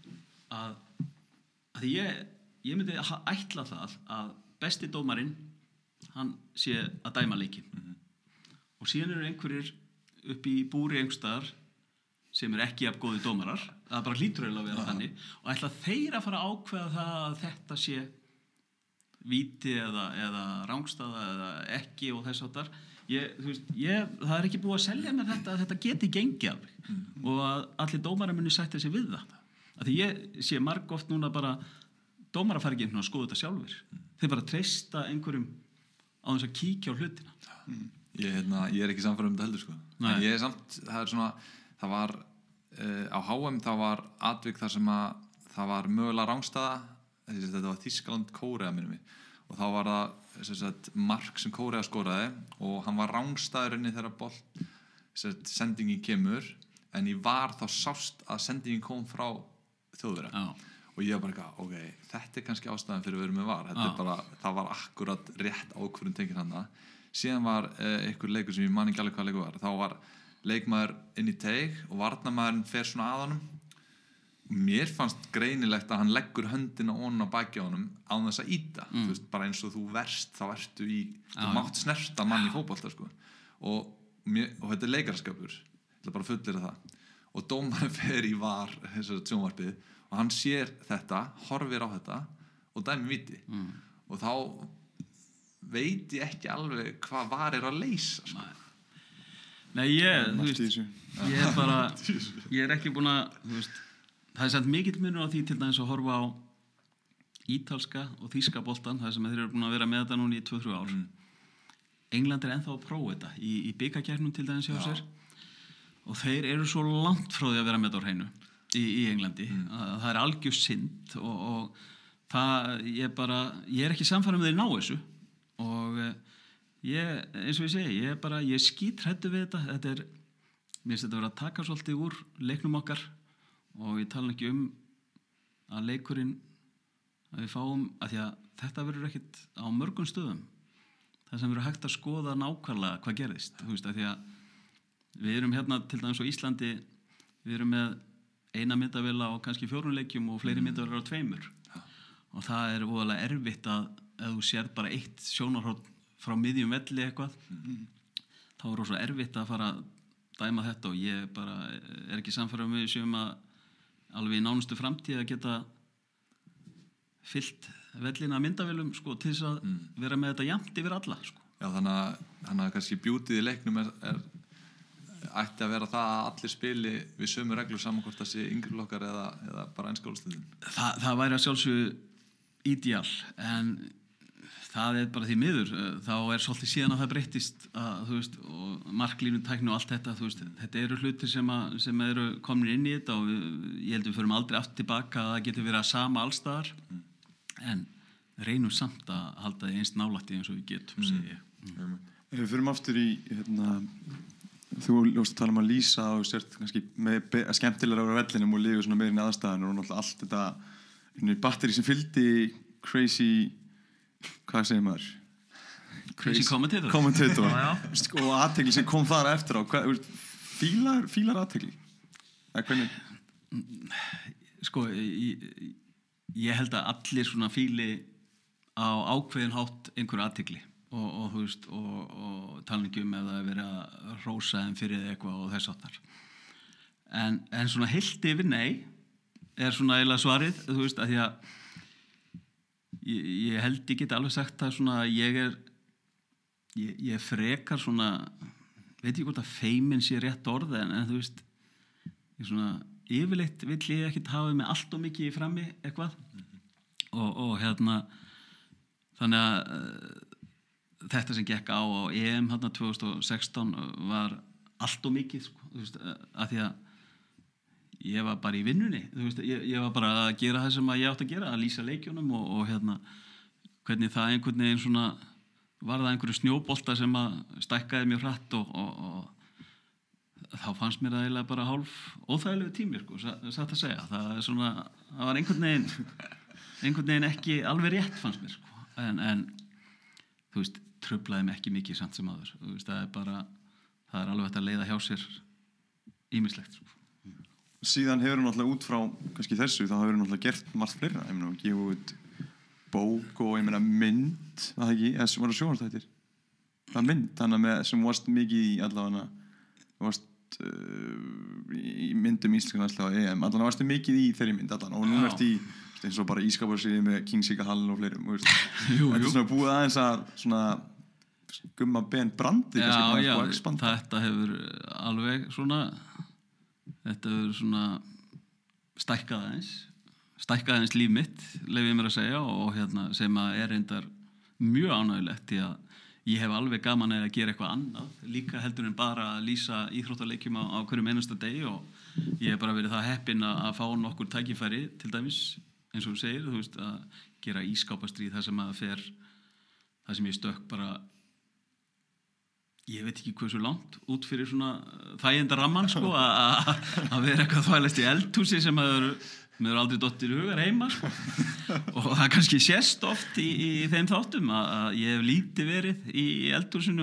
Speaker 3: að ég myndi ætla það að besti dómarinn hann sé að dæma leikin og síðan eru einhverjir upp í búri einhverstaðar sem ekki af góði dómarar það bara hlýtur að vera þannig og ætla þeir að fara að ákveða það að þetta sé víti eða rángstaða eða ekki og þess áttar það er ekki búið að selja mér þetta að þetta geti gengið alveg og að allir dómarar muni sætta sig við það að því ég sé margoft núna bara dómarar fara ekki einhvern að skoða þetta sjálfur þeir bara treysta einhverjum á þess að kíkja á hlutina
Speaker 2: ég er ekki samfærum þetta heldur sko. En ég er samt það var á HM það var atvik þar sem að það var mögulega rángstaða þetta var Þýskaland Kórea minnum mig og þá var það sem sagt, mark sem Kórea skoraði og hann var rangstæðurinni þegar sendingin kemur en í VAR þá sást að sendingin kom frá Þjóðverja og ég var bara ok, þetta kannski ástæðan fyrir að vera með VAR það var akkurat rétt ákvörðun tekin hann síðan var einhver leikur sem ég man ekki alveg hvað leikur var þá var leikmaður inn í teig og varnarmaðurinn fer svona að honum og mér fannst greinilegt að hann leggur höndina ofan á baki á honum án þess að ýta þú veist, bara eins og þú verst þá ertu í, þú mátt snerta mann í fótbolta sko. og þetta er leikaraskapur ég ætla bara að fullyrða það og dómarinn fer í VAR sjónvarpið og hann sér þetta, horfir á þetta og dæmi víti og þá veit ég ekki alveg hvað VAR að leysa sko.
Speaker 3: Nei, þú veist ég er ekki búin að þú veist, það er samt mikill munur á því til dæmis að horfa á ítalska og þýska boltan það sem þeir eru búin að vera með þetta núna í 2-3 ár England er ennþá að prófa þetta í bikarkeppnum til dæmis hjá sér og þeir eru svo langt frá því að vera með þetta á hreinu í Englandi það er algjör synd og það ég er ekki samfærum með þeir ná þessu og eins og ég segi ég skítræddur við þetta mér finnst þetta vera að taka svolítið úr leiknum okkar og ég tala ekki að leikurinn að við fáum að því að þetta verður ekkit á mörgum stöðum það sem verður hægt að skoða nákvæmlega hvað gerðist þú veist að því að við erum hérna til dæmis á Íslandi við erum með eina myndavél á kannski 4 leikjum og fleiri myndavélar á 2 og það er voðalega erfitt að ef þú sér bara eitt sjónarhorn frá miðjum velli eitthvað þá er það svo erfitt að fara að dæma þetta og ég bara er ekki samfærað með sem að alveg í nánustu framtíð að geta fyllt vellina myndavélum sko, til þess að vera með þetta jafnt yfir alla sko.
Speaker 2: Já, þannig að kannski bjútið í leiknum ætti að vera það að allir spili við sömu reglur saman hvort það sé yngri flokkar eða bara enska úrslitinn. Það
Speaker 3: væri að sjálfsögðu ídeal en það er bara því miður þá er svolítið síðan að það breyttist að, þú veist, og marklínutækni og allt þetta þú veist, þetta eru hlutir sem eru komnir inn í þetta og ég held við förum aldrei aftur tilbaka að það getur verið að sama allstaðar en reynum samt að halda því einst nálætti eins og við getum segi ég.
Speaker 1: Við förum aftur í þú ljóst að tala að lýsa og sért kannski skemmtilega á vellinum og lifa svona meirinn aðstæðanur og náttúrulega allt þetta batteri sem fylgdi crazy hvað segir maður?
Speaker 3: Crazy
Speaker 1: commentator og athygli sem kom þar eftir á fílar athygli?
Speaker 3: Sko ég held að allir svona fíli á ákveðin hátt einhverju athygli og þú veist og tala ekki ef það er verið að hrósa þeim fyrir eitthvað og þess áttar en svona heilt yfir nei er svona eiginlega svarið þú veist að því að ég held ég geti alveg sagt að svona ég frekar svona veit ég hvort að feimin sé rétt orð en þú veist ég svona yfirleitt vill ég ekkert hafa með allt og mikið í frammi eitthvað og hérna þannig að þetta sem gekk á EM hérna 2016 var allt og mikið sko, þú veist, að því að ég var bara í vinnunni þú veist, ég var bara að gera það sem ég átti að gera að lýsa leikjunum og hérna hvernig það einhvern veginn svona var það einhverju snjóbolta sem að stækkaði mjög hratt og þá fannst mér það eiginlega bara hálf óþægilegu tími sko, satt að segja það er svona, það var einhvern veginn ekki alveg rétt fannst mér sko, en þú veist, truflaði mig ekki mikið samt sem aður, þú veist, það er alveg hægt að leiða hjá sér ýmislegt sko.
Speaker 1: Síðan hefur náttúrulega út frá kannski þessu, þá hefur náttúrulega gert margt fleira, ég meina, gefa út bók og ég meina mynd, það ekki, eða sem var að sjónvarpsþættir það mynd, þannig með sem varst mikið í allavega varst í myndum íslenska landsliðs á EM, allavega varstu mikið í þeirri mynd allavega og nú ert í eins og bara ískaparsýði með Kingsíka Hall og fleirum þetta er svona búið aðeins að svona skumma ben brandi
Speaker 3: já, þetta hefur alveg svona þetta hefur svona stækkað aðeins líf mitt leyfi ég mér að segja og hérna sem að er reyndar mjög ánægilegt því að ég hef alveg gaman að gera eitthvað annað líka heldur en bara að lýsa íþróttaleikjum á hverjum einasta degi og ég hef bara verið það heppinn að fá nokkur tækifæri til dæmis eins og þú segir, þú veist, að gera ískápastríð þar sem að fer það sem ég stökk bara ég veit ekki hversu langt út fyrir svona þæginda ramman sko að vera eitthvað þvælast í eldhúsi sem mér aldrei dottir í hugar heima sko. Og það kannski sést oft í þeim þáttum að ég hef lítið verið í eldhúsinu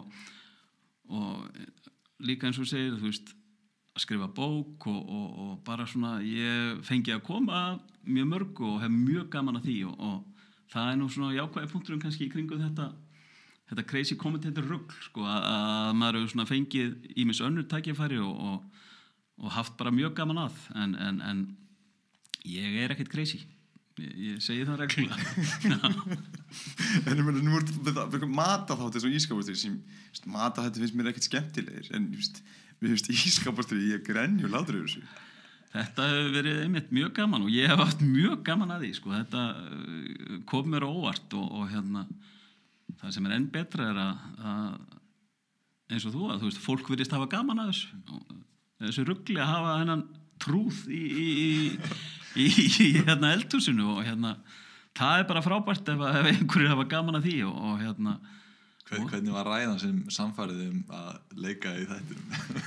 Speaker 3: og líka eins og segir þú veist að skrifa bók og bara svona ég fengi að koma mjög mörg og hef mjög gaman að því og það nú svona jákvæði punkturinn kannski í kringum þetta crazy commentator rugl sko, að maður hefur svona fengið ýmis önnur tækifæri og haft bara mjög gaman að en ég ekkert crazy ég segi það reglulega
Speaker 1: En ég meina, nú er mataþáttir svo ískapastur sem mataþættir finnst mér ekkert skemmtilegir en mér finnst ískapastur ég grenju látur yfir þessu
Speaker 3: Þetta hefur verið einmitt mjög gaman og ég hef haft mjög gaman að því sko. Þetta kom mér á óvart og það sem enn betra að eins og þú veist, fólk virðist hafa gaman að þessu rugli að hafa hennan trúð í eldhúsinu og það bara frábært ef einhverjir hafa gaman að því og
Speaker 2: Hvernig var ræðan sem samfærið að leika í þættinum?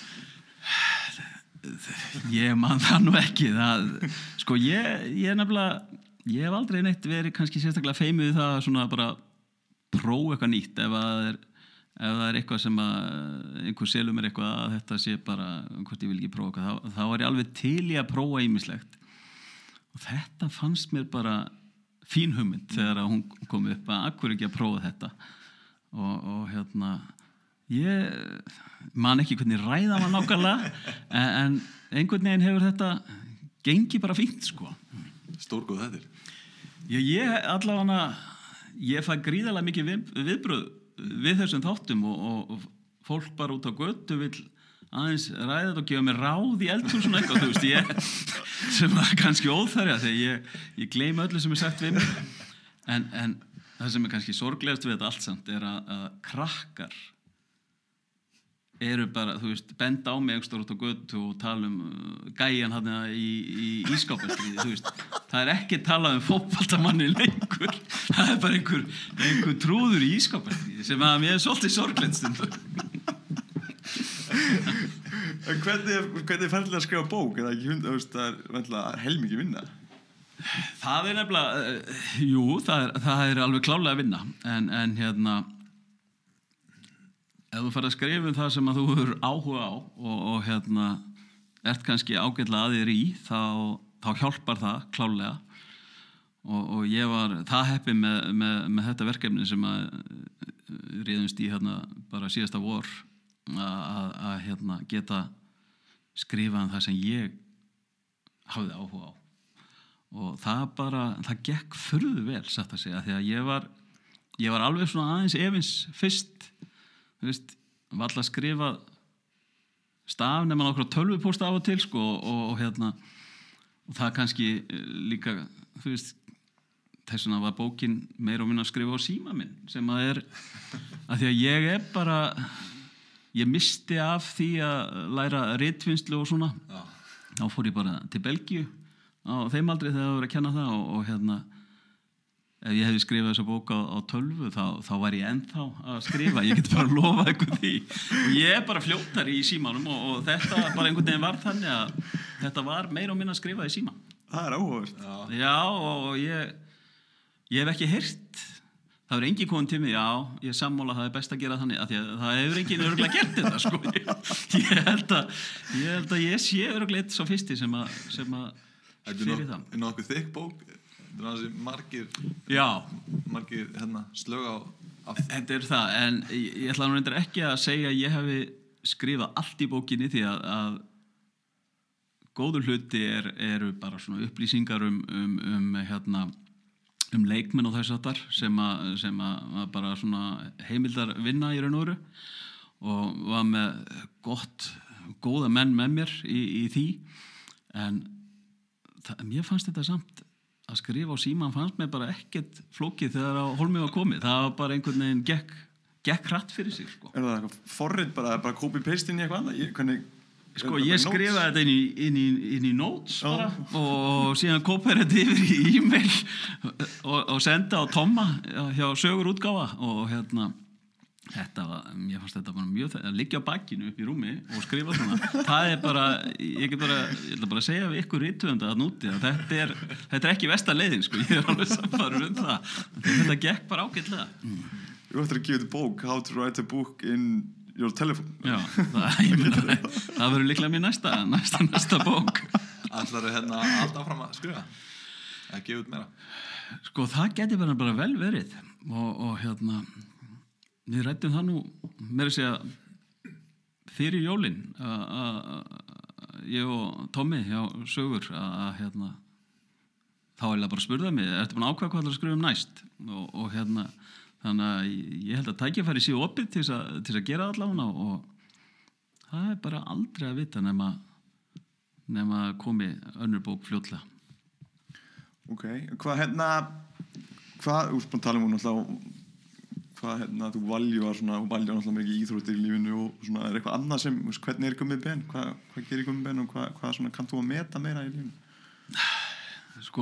Speaker 3: Ég man það nú ekki sko ég nefnilega ég hef aldrei neitt verið kannski sérstaklega feimið það að svona bara prófa eitthvað nýtt ef það er eitthvað sem einhver selur mér eitthvað að þetta sé bara hvort ég vil ekki prófa eitthvað þá er ég alveg til í að prófa ýmislegt og þetta fannst mér bara fín hugmynd þegar hún kom upp að akkur ekki að prófa þetta og ég man ekki hvernig ræða var nákvæmlega en einhvern veginn hefur þetta gengið bara fínt sko
Speaker 2: Stórgóð þættir
Speaker 3: ég allavega ég fæ gríðarlega mikið viðbröð við þessum þáttum og fólk bara út á götu vill aðeins ræða þetta og gefa mér ráð í eldhúsinu eitthvað þú veist sem var kannski óþarja þegar ég gleymi öllu sem sagt við mig en það sem kannski sorglegast við þetta allt samt að krakkar eru bara, þú veist, benda á mig einhverstaðar út á götu og tala gæjan hann í ískápastríði, þú veist. Það ekki talað fótboltamanni lengur. Það bara einhver trúður í ískápastríði sem að mér svolítið sorglegt stundum.
Speaker 1: Hvernig ferðilega að skrifa bók? Er það ekki það er helmingi vinna?
Speaker 3: Það nefnilega, jú, það alveg klárlega að vinna. En ef þú farið að skrifa það sem að þú hefur áhuga á og ert kannski ágætlega að þér í þá hjálpar það klárlega og ég var það heppinn með þetta verkefni sem að réðumst í bara síðasta vor að geta skrifað það sem ég hafði áhuga á og það gekk furðu vel satt að segja því að ég var alveg svona aðeins efins fyrst þú veist, var alltaf skrifað staf nema nokkra tölvupósta af og til sko og það kannski líka þú veist, þess vegna var bókin meira og minna að skrifa á síma minn sem að því að ég bara ég missti af því að læra ritvinnslu og svona þá fór ég bara til Belgíu á þeim aldrei þegar það var að kenna það og ef ég hefði skrifað þessa bók á tölvu þá var ég ennþá að skrifa ég get bara lofað ykkur því og ég bara fljótari í símanum og þetta bara einhvern veginn var þannig að þetta var meira og minna að skrifa í síma
Speaker 1: Það áhugavert
Speaker 3: Já og ég hef ekki heyrt það hefur enginn komið til mig ég sammála það best að gera þannig að það hefur enginn örugglega gert þetta sko ég held að ég sé örugglega eitt svo fyrsti sem að fyrir það
Speaker 2: Er nokkuð þykk bók? Margir slög á
Speaker 3: Þetta það, en ég ætla nú reyndar ekki að segja að ég hefi skrifað allt í bókinni því að góður hluti eru bara svona upplýsingar leikmenn og þess aftar sem að bara svona heimildar vinna í raun og veru og var með góða menn með mér í því en mér fannst þetta samt að skrifa á síman fannst mér bara ekkert flókið þegar á hólmi var komið. Það var bara einhvern veginn gekk hratt fyrir sig, sko.
Speaker 1: Það eitthvað forrit bara copy-paste inn í eitthvað annað?
Speaker 3: Sko, ég skrifaði þetta inn í notes bara og síðan kópaði þetta yfir í e-mail og senda á Tomma hjá Sögur útgáfa og mér fannst þetta bara mjög að liggja á bakkinu upp í rúmi og skrifa svona. Það bara, ég ætla bara að segja við ykkur rithöfunda að núti að þetta ekki versta leiðin, sko, ég alveg sannfærður það. Þetta gekk bara ágætlega.
Speaker 1: Þú ættir að gefa þetta bók, How to write a book in your telephone.
Speaker 3: Já, það verður líklega mér næsta bók.
Speaker 2: Ætlarðu allt áfram að skrifa? Eða gefa út meira?
Speaker 3: Sko, það geti bara vel verið og við ræddum það nú meira að segja fyrir jólin ég og Tommi hjá Sögur að þá bara spurði mig, ertu búin að ákveða hvað ætlar að skrifa næst og þannig að ég held að tækifæri sé opið til að gera allavega og það bara aldrei að vita nema komi önnur bók fljótlega.
Speaker 1: Ok, hvað þú búin að tala um náttúrulega hvað þú valjuar náttúrulega mikið íþróttir í lífinu og svona, eitthvað annað sem, hvernig Gummi Ben? Hvað gerir Gummi Ben og hvað svona kannt þú að meta meira í lífinu?
Speaker 3: Sko,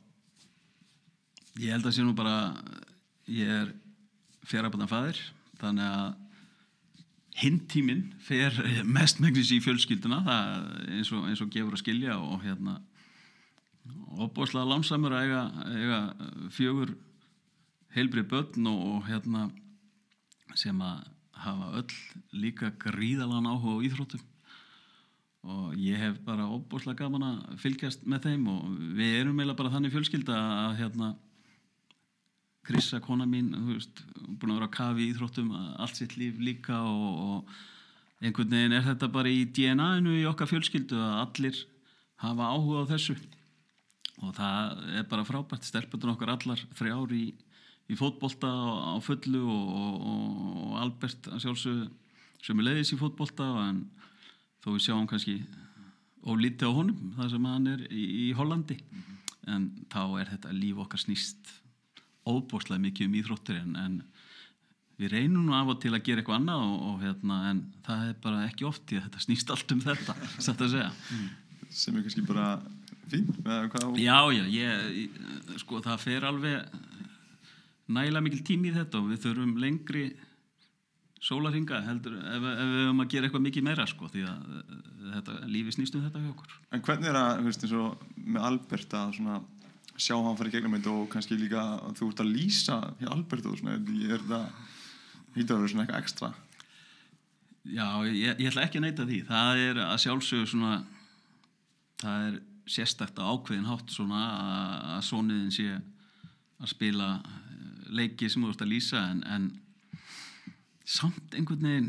Speaker 3: ég held að sé nú bara, ég 4 barna faðir, þannig að hinn tíminn fer mestmegnis í fjölskylduna, það eins og gefur að skilja og ofboðslega lánsamur að eiga 4 heilbrigð börn og sem að hafa öll líka gríðalega áhuga á íþróttum og ég hef bara ofboðslega gaman að fylgjast með þeim og við erum eiginlega bara þannig fjölskylda að Krissa, kona mín, búin að vera á kafi í íþróttum allt sitt líf líka og einhvern veginn þetta bara í DNA-inu í okkar fjölskyldu að allir hafa áhuga á þessu og það bara frábært, stelpurnar okkar allar 3 í fótbolta á fullu og Albert að sjálfsögðu sömuleiðis í fótbolta en þó við sjáum kannski ólítið á honum þar sem hann í Hollandi en þá þetta líf okkar snýst óbóðslega mikið íþróttir en við reynum nú af og til að gera eitthvað annað en það bara ekki oft því að þetta snýst allt þetta satt að segja
Speaker 1: sem kannski bara fín
Speaker 3: Já, sko það fer alveg nægilega mikil tími í þetta og við þurfum lengri sólarhringa heldur ef við höfum að gera eitthvað mikið meira sko því að lífi snýst þetta hjá okkur.
Speaker 1: En hvernig það, eins og með Albert að svona sjá hann fara í gegnum þetta og kannski líka að þú ert að lýsa hjá Albert og svona, það hýtur að vera svona eitthvað ekstra?
Speaker 3: Já, ég ætla ekki að neita því. Það að sjálfsögðu svona, það sérstakt á ákveðin hátt svona að sonurinn sé að spila leiki sem þú ert að lýsa en samt einhvern veginn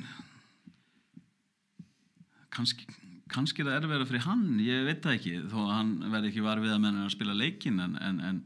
Speaker 3: kannski það verið fyrir hann, ég veit það ekki þó að hann verði ekki var við að menna að spila leikin en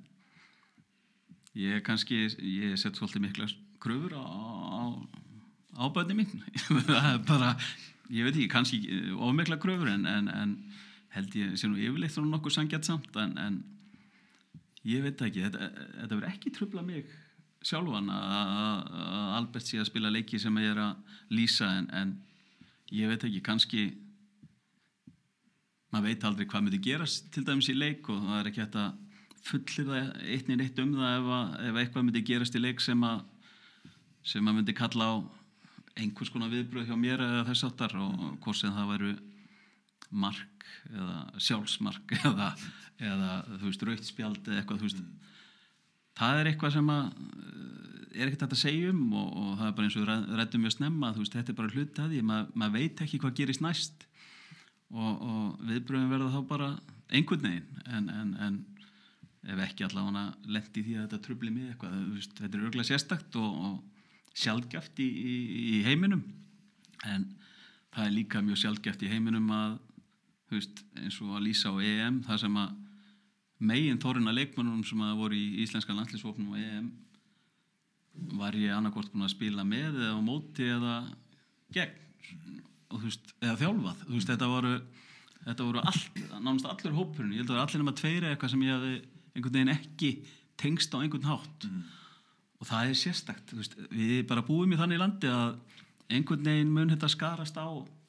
Speaker 3: ég set svolítið mikla kröfur á börnin mín það bara, ég veit ekki kannski ofmikla kröfur en held ég sé nú yfirleitt svona nokkuð sanngjarnt samt en ég veit það ekki, þetta verður ekki trufla mig sjálfan að Albert sé að spila leiki sem ég að lýsa en ég veit ekki, kannski maður veit aldrei hvað myndi gerast til dæmis í leik og það ekki hægt að fullyrða eitt það ef eitthvað myndi gerast í leik sem að myndi kalla á einhvers konar viðbrögð hjá mér eða þess áttar og hvort sem það væru mark eða sjálfsmark eða rautt spjald eða eitthvað það eitthvað sem að ekkert hægt að segja og það bara eins og við ræddum mjög snemma þetta bara hluti að því, maður veit ekki hvað gerist næst og viðbrögðin verða þá bara einhvern veginn en ef ekki allavega lent í því að þetta trufli mig eitthvað, þetta örugglega sérstakt og sjaldgæft í heiminum en það líka mjög sjaldgæft í heiminum að eins og að lýsa á EM það sem að megin þorrina leikmönnum sem að voru í íslenska landsliðshópnum og EM var ég annarkvort búin að spila með eða á móti eða gegn og eða þjálfað þetta voru nánast allur hópurinn ég held að það var allir nema 2 eitthvað sem ég hafði einhvern veginn ekki tengst á einhvern hátt og það sérstakt við bara búum í þannig landi að einhvern veginn mun þetta skarast á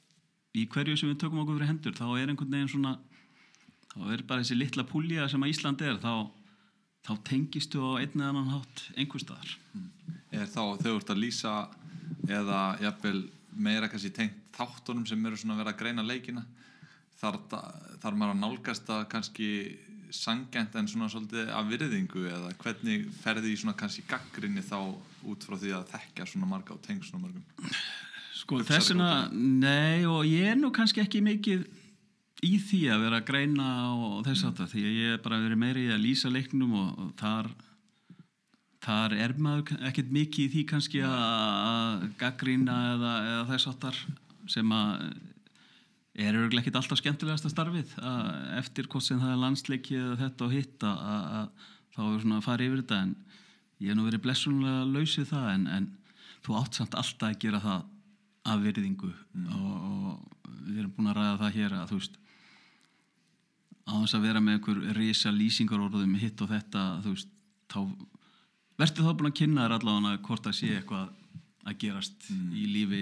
Speaker 3: í hverju sem við tökum okkur fyrir hendur þá einhvern veginn svona þá bara þessi litla púlja sem að Ísland þá tengistu á einn eða annan hátt einhvers staðar.
Speaker 2: Þá þegar þú ert að lýsa eða jafnvel meira kannski tengt þáttunum sem eru svona að vera að greina leikina þar maður að nálgast að kannski sanngjarnt en svona svolítið af virðingu eða hvernig ferði í svona kannski gagnrýni þá út frá því að þekkja svona marga og tengja svona margum?
Speaker 3: Sko þessuna, nei og ég nú kannski ekki mikið í því að vera að greina og þess aftur því að ég bara verið meiri í að lýsa leiknum og þar maður ekkert mikið í því kannski að gagnrýna eða þess aftur sem að örugglega ekkert alltaf skemmtilegasta starfið eftir hvort sem það landsleiki eða þetta og hitt að þá svona að fara yfir þetta en ég nú verið blessunlega laus við það en þú átt samt alltaf að gera það af virðingu og við erum búin að ræða það hér að þú veist á þess að vera með einhver risa lýsingarorðum hitt og þetta þú veist þá verður þá búin að kynna þér allavega hvort það sé eitthvað að gerast í lífi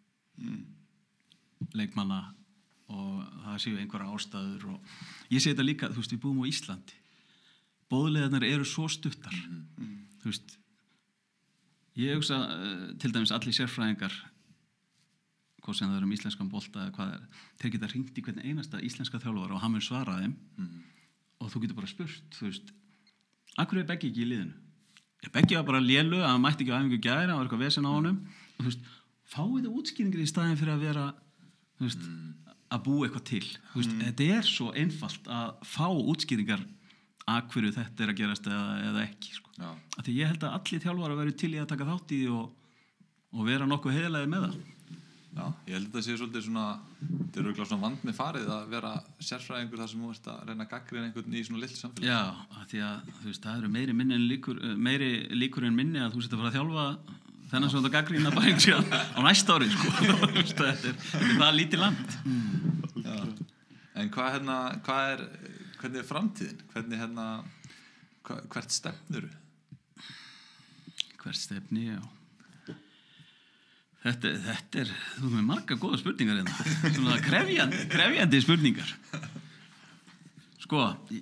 Speaker 3: leikmanna og það séu einhverja ástæður og ég segi þetta líka, þú veist, við búum á Íslandi boðleiðarnar eru svo stuttar þú veist ég hugsa til dæmis allir sérfræðingar hvað sem það er íslenskan bolta eða hvað þeir geta hringt í hvern einasta íslenska þjálfara og hann mun svara þeim og þú getur bara spurt þú veist, af hverju Beggi ekki í liðinu Beggi var bara lélu, hann mætti ekki á æfingu gæra hann var eitthvað vesen á honum og þú veist, fáið það útskýringir í staðinn fyrir að vera þú veist, að búa eitthvað til þú veist, þetta svo einfalt að fá útskýringar af hverju þetta að gerast eða ekki sko. Af því ég held að allir þjálfarar væru til í að taka þátt í því og vera nokkuð heiðarlegir með það
Speaker 2: Já, ég held að þetta sé svolítið svona þetta örugglega svona vand með farið að vera sérfræðingur þar sem þú ert að reyna að gagnrýna einhvern í svona litlu samfélagi Já,
Speaker 3: af því að þú veist, það eru meiri líkur en minni að þú sért að fara að þjálfa þennan sem þetta gagnrýna bara einhvern á næsta ári sko. Þetta er það lítið land
Speaker 2: Já. En hvernig er framtíðin? Hvert stefnur?
Speaker 3: Hvert stefni, já Þetta er, þú með marga góða spurningar hérna, svona krefjandi spurningar. Sko,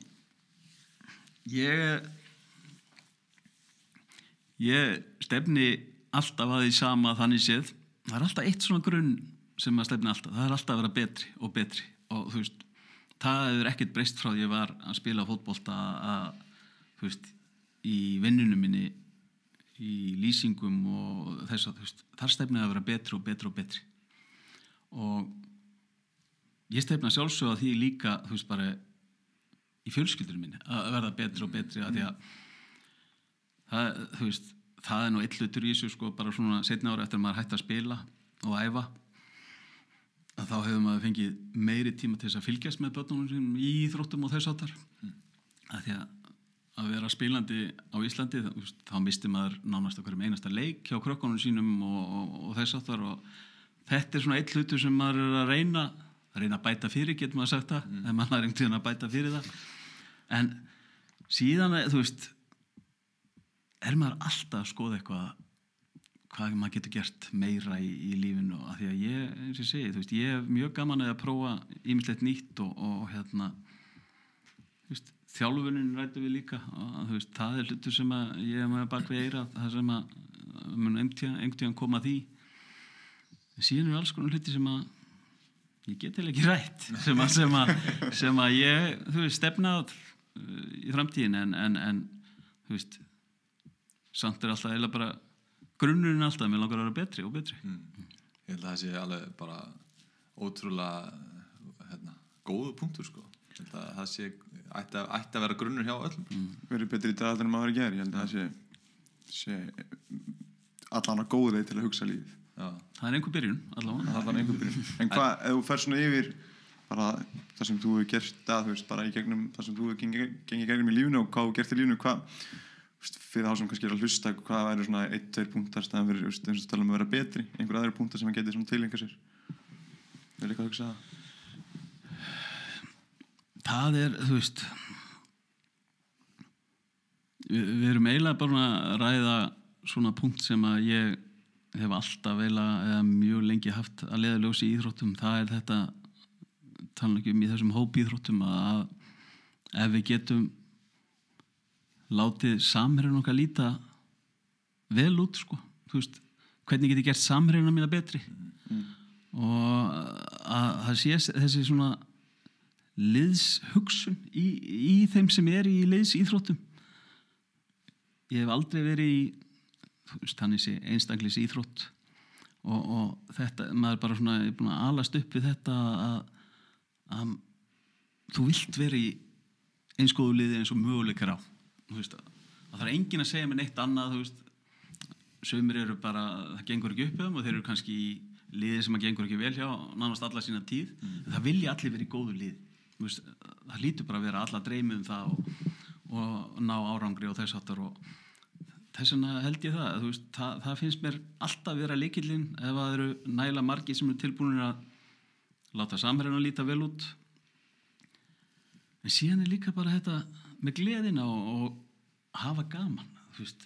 Speaker 3: ég stefni alltaf að því sama þannig séð. Það er alltaf eitt svona grunn sem að stefni alltaf. Það er alltaf að vera betri og betri. Og þú veist, það hefur ekkert breyst frá því ég var að spila fótbolta þú veist, í vinnunum minni í lýsingum og þess að þú veist, þar stefnið að vera betri og betri og betri og ég stefna sjálfsög að því líka þú veist bara í fjölskyldunum minni að verða betri og betri að því að þú veist, það nú eitt hlutur í þessu sko bara svona seinna ára eftir að maður hætti að spila og æfa að þá hefur maður fengið meiri tíma til þess að fylgjast með börnunum sínum í íþróttum og þess áttar að því að vera spilandi á Íslandi þá misti maður nánast okkur einasta leik hjá krökkunum sínum og þess aftar og þetta er svona eitt hlutur sem maður er að reyna að bæta fyrir, getur maður sagt það en maður er einhvern veginn að bæta fyrir það en síðan, þú veist er maður alltaf að skoða hvað maður getur gert meira í lífinu af því að ég, eins og ég segi, þú veist, ég hef mjög gaman að prófa ýmislegt nýtt og þú veist þjálfunin rættum við líka og þú veist, það er hlutur sem að ég hef með bak við eyra það sem að mun einhvern tíðan koma að því síðan eru alls konar hluti sem að ég get heller ekki rætt sem að ég, þú veist, stefnað í framtíðin en þú veist samt er alltaf eiginlega bara grunnurinn alltaf, mér langar að vera betri og betri
Speaker 2: Ég held að það sé alveg bara ótrúlega góðu punktur sko Ég held að það sé ætti að vera grunnur hjá öllum
Speaker 1: Verið betri í dag en maður er í gær ég held að það sé allan að góð leið til að hugsa lífið
Speaker 3: Já. Það er einhver byrjun allan
Speaker 1: einhver byrjun en hvað, ef þú fer svona yfir bara það sem þú hefur gert þú veist, bara í gegnum það sem þú hefur gengið gegnum í lífinu og hvað þú gert í lífinu hvað, fyrir þá sem kannski er að hlusta hvað væri svona 1-2 punktar staðan fyrir, eins og tala að vera betri einhver aðri punktar sem hann geti svona tilengja sér vil eitthvað hugsa það
Speaker 3: Það er, þú veist við erum eiginlega bara að ræða svona punkt sem að ég hef alltaf eða mjög lengi haft að leiðarljósi í íþróttum, það þetta tala ekki í þessum hópíþróttum að ef við getum látið samherjun okkar líta vel út sko, þú veist, hvernig get ég gert samherjuna mína betri og að það sé þessi svona liðshugsun í þeim sem í liðsíþróttum. Ég hef aldrei verið í, þú veist, þannig sé einstaklis íþrótt og þetta, maður bara svona er búin að alast upp við þetta að þú vilt vera í eins góðu liði eins og möguleikar á, þú veist, að það enginn að segja mér neitt annað, þú veist, sumir eru bara, það gengur ekki upp með þeim og þeir eru kannski í liði sem að gengur ekki vel hjá nánast alla sína tíð, en það vilja allir vera í góðu liði, þú veist, það lítur bara að vera alla dreymi það og ná árangri og þess aftar og þess vegna held ég það, þú veist, það finnst mér alltaf vera lykillinn ef það eru nægilega margir sem eru tilbúinir að láta samherjuna líta vel út. En síðan líka bara þetta með gleðina og hafa gaman, þú veist.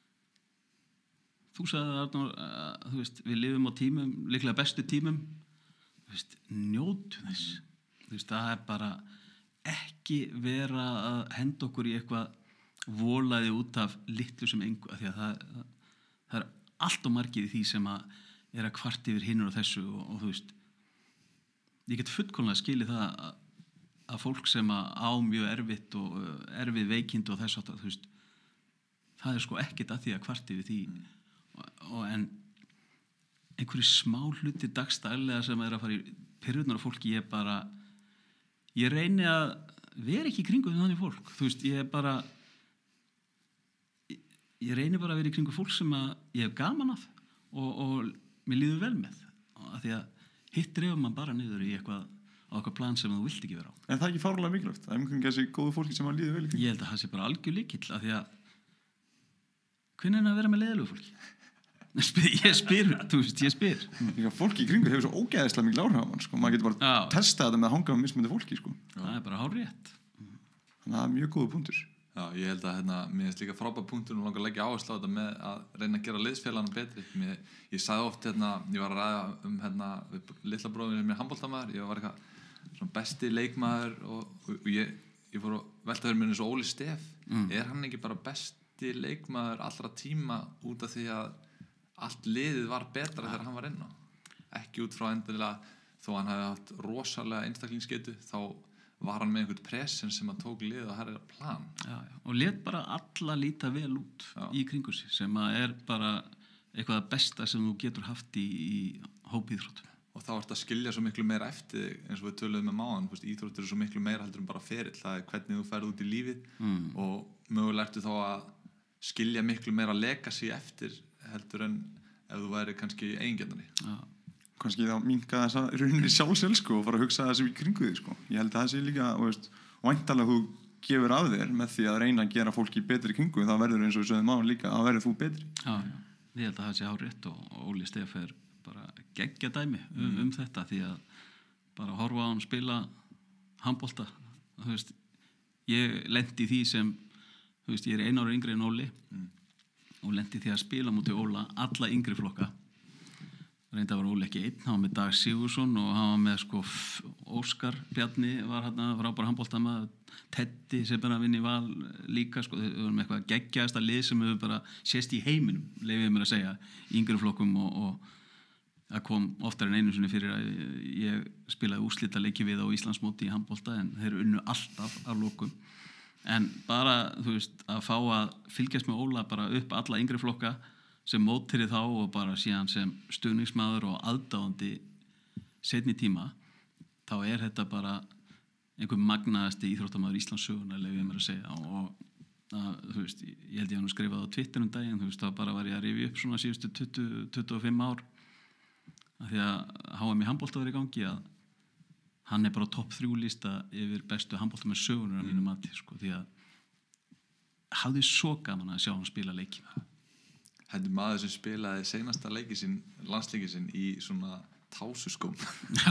Speaker 3: Þú sagði Arnór, þú veist, við lifum á tímum, líklega bestu tímum, þú veist, njótu þess. Þú veist, það bara ekki vera að henda okkur í eitthvað volaði út af litlu sem engu, af því að það allt og margir í því sem að kvart yfir hinur og þessu og þú veist, ég get fullkomlega skilið það að fólk sem á mjög erfitt og erfið veikind og þess aftar, þú veist, það sko ekkert að því að kvart yfir því en einhverju smá hluti dagstælega sem að fara í pirrurnar á fólki, ég reyni að vera ekki í kringum þannig fólk, þú veist, ég reyni bara að vera í kringum fólk sem að ég hef gaman af og mér líður vel með, af því að hitt dreifur mann bara niður í eitthvað plan sem þú vilt ekki vera á. En
Speaker 1: það ekki fárlega mikilvægt, það umkring þessi góðu fólki sem að líður vel í kringum?
Speaker 3: Ég held að það sé bara algjör lykill, af því að hvernig að vera með leiðilegu fólki? Ég spyr.
Speaker 1: Fólki í kringu hefur svo ógeðislega mikil áhrif á mann, sko. Maður getur bara testa þetta með að hanga með mismunandi fólki, sko.
Speaker 3: Það er bara hárrétt.
Speaker 1: Þannig að það er mjög góður punktur.
Speaker 2: Já, ég held að mér finnst líka frábær punktur og langar að leggja áherslu á þetta með að reyna að gera liðsfélagana betri. Ég sagði oft, ég var að ræða litla bróðir sem handboltamaður, ég var eitthvað svona besti leikmaður og ég fór að velta fyrir mér eins og Óli Stef. Er hann ekki bara besti leikmaður allra tíma út af því að allt liðið var betra þegar hann var inn á? Ekki út frá endilega, þó hann hefði haft rosalega einstaklingsgetu, þá var hann með einhvern presen sem að tók liðið að herra plan.
Speaker 3: Já, og lét bara alla líta vel út í kringu sig, sem að bara eitthvað besta sem þú getur haft í hópíþróttum.
Speaker 2: Og þá ertu að skilja svo miklu meira eftir þig, eins og við töluðum með máðan, íþróttir eru svo miklu meira heldur en bara ferill, það hvernig þú ferð út í lífið og mögulega ertu þá að skilja miklu meira legacy eftir heldur en ef þú væri kannski eigingjarnari.
Speaker 3: Já.
Speaker 1: Kannski þá minnka þessa rauninni sjálfsel, sko, og fara að hugsa þessi í kringu þig, sko. Ég held að það sé líka, væntanlega þú gefur af þér með því að reyna að gera fólki betri í kringu, þá verður eins og við sögðum áðan líka að verður þú betri.
Speaker 3: Já, ég held að það sé hárrétt og Óli Stef er bara geggja dæmi þetta, því að bara horfa á hann spila handbolta, þú veist, ég lenti í því sem, þú veist, ég er 1 ára yngri en Óli og lenti því að spila múti Óla alla yngri flokka. Reynda var Óli ekki einn, hann var með Dag Sigurðsson og hann var með sko Óskar Bjarni var hérna frábær handboltamaður, Teddi sem bara vinni Val líka, sko, þau voru með eitthvað geggjaðasta lið sem hefur bara sést í heiminum, leyfið mér að segja, í yngri flokkum og það kom oftar en einu sinni fyrir að ég spilaði úrslitaleiki við á Íslandsmóti í handbolta en þeir unnu alltaf að lokum. En bara, þú veist, að fá að fylgjast með Óla bara upp alla yngri flokka sem mótherji þá og bara síðan sem stuðningsmaður og aðdáandi seinni tíma, þá þetta bara einhver magnaðasti íþróttamaður Íslandssögunar, leyfið mér að segja og þú veist, ég held ég hann skrifaði á Twitter daginn, þú veist, þá bara var ég að rifja upp svona síðustu 20-25 ár af því að HM í handbolta var í gangi að hann bara á topp 3 lista yfir bestu handboltamenn sögunar að mínu mati, sko, því að hafði svo gaman að sjá hann spila leiki.
Speaker 2: Þetta maður sem spilaði seinasta leiki sinn, landsleiki sinn í svona tásuskóm.
Speaker 3: Já.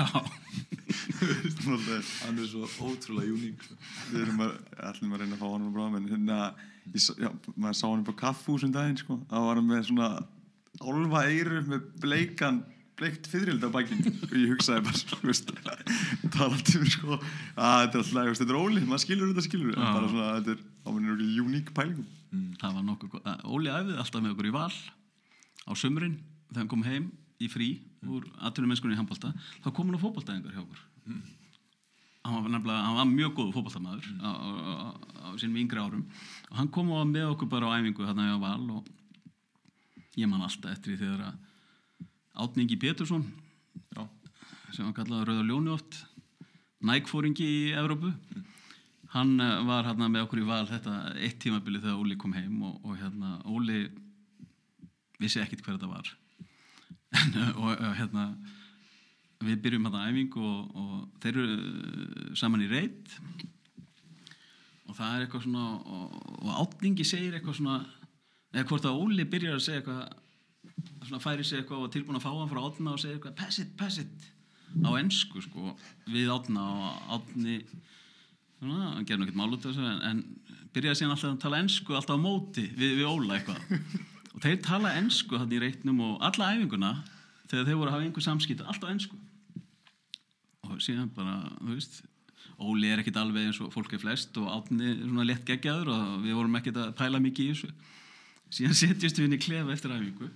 Speaker 2: Hann svo ótrúlega uník.
Speaker 1: Við ætlum að reyna að fá hann á bráðum, en maður sá hann upp á kaffhús daginn, sko. Það var hann með svona álfa eyru með bleikt fiðrild á bakinu og ég hugsaði bara svona, þú veist, talandi sko, þetta er alltaf, þetta er Óli, maður skilur en bara svona, þetta er ámennir uník pælingum.
Speaker 3: Það var nokkuð gott. Óli æfði alltaf með okkur í Val á sumrin þegar hann kom heim í frí úr atvinnumennskunni í handbolta, þá kom hann á fótboltaæfingar hjá okkur. Hann var mjög góður fótboltamaður á sínum yngri árum og hann kom með okkur bara á æfingu þarna á Val og ég man alltaf eftir því þegar að Árni Ingi Pétursson sem var kallað Rauða ljóni oft Nike-fóringi í Evrópu hann var hérna með okkur í Val þetta eitt tímabili þegar Óli kom heim og hérna Óli vissi ekkert hver þetta var og hérna við byrjum hérna æfingu og þeir eru saman í reit og það er eitthvað svona og Árni Ingi segir eitthvað svona eða hvort að Óli byrjar að segja eitthvað svona færi sig eitthvað og tilbúin að fá hann frá Árna og segja eitthvað pass it á ensku sko við Árna og Árni svona, hann gerði ekkert mál út af þessu en byrjaði síðan alltaf að tala ensku alltaf á móti við Óla eitthvað og þeir tala ensku þarna í reitnum og alla æfinguna þegar þeir voru að hafa einhver samskipti alltaf ensku og síðan bara, þú veist Óli er ekkert alveg eins og fólk er flest og Árni svona létt geggjaður og við vorum ekkert að pæla mikið í þessu síðan setjumst við inn í klefa eftir æfingu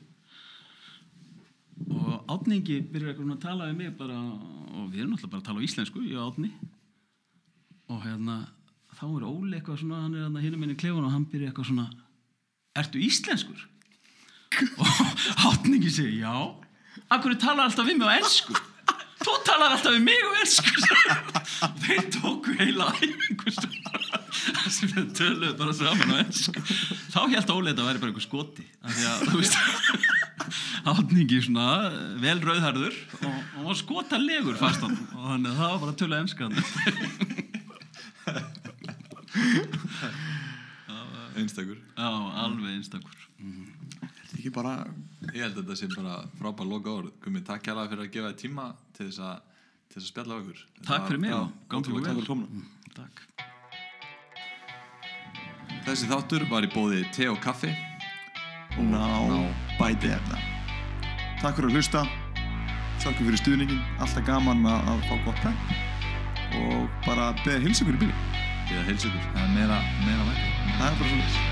Speaker 3: og Árni Ingi byrjar eitthvað að tala við mig bara og við erum náttúrulega bara að tala á íslensku ég og Árni og hérna þá er Óli eitthvað svona hann er hérna hinum inn í klefan og hann byrjar eitthvað svona ertu íslenskur? og Árni Ingi segir já af hverju talar alltaf við mig á ensku? Þú talar alltaf við mig á ensku og þeir tóku heila æfingu það sem við töluðum bara saman á ensku þá hélt Óli þetta væri bara einhver skoti af því að þú veist Árni Ingi svona vel rauðharður og hann var skotalegur fast hann og þannig að það var bara að tölu enska
Speaker 2: einstakur
Speaker 3: já, alveg einstakur
Speaker 1: Þetta ekki bara
Speaker 2: ég held að þetta sé bara frábær loka orð Gummi, takk kærlega fyrir að gefa þér tíma til þess að spjalla okkur
Speaker 3: takk fyrir mig og gangi vel
Speaker 1: takk
Speaker 2: Þessi þáttur var í boði te og kaffi
Speaker 1: og ná bæti þetta takk fyrir að hlusta takk fyrir stuðningin alltaf gaman að fá gott pepp og bara beða heilsa ykkur í byrju
Speaker 2: það er meira vært
Speaker 1: það er bara svona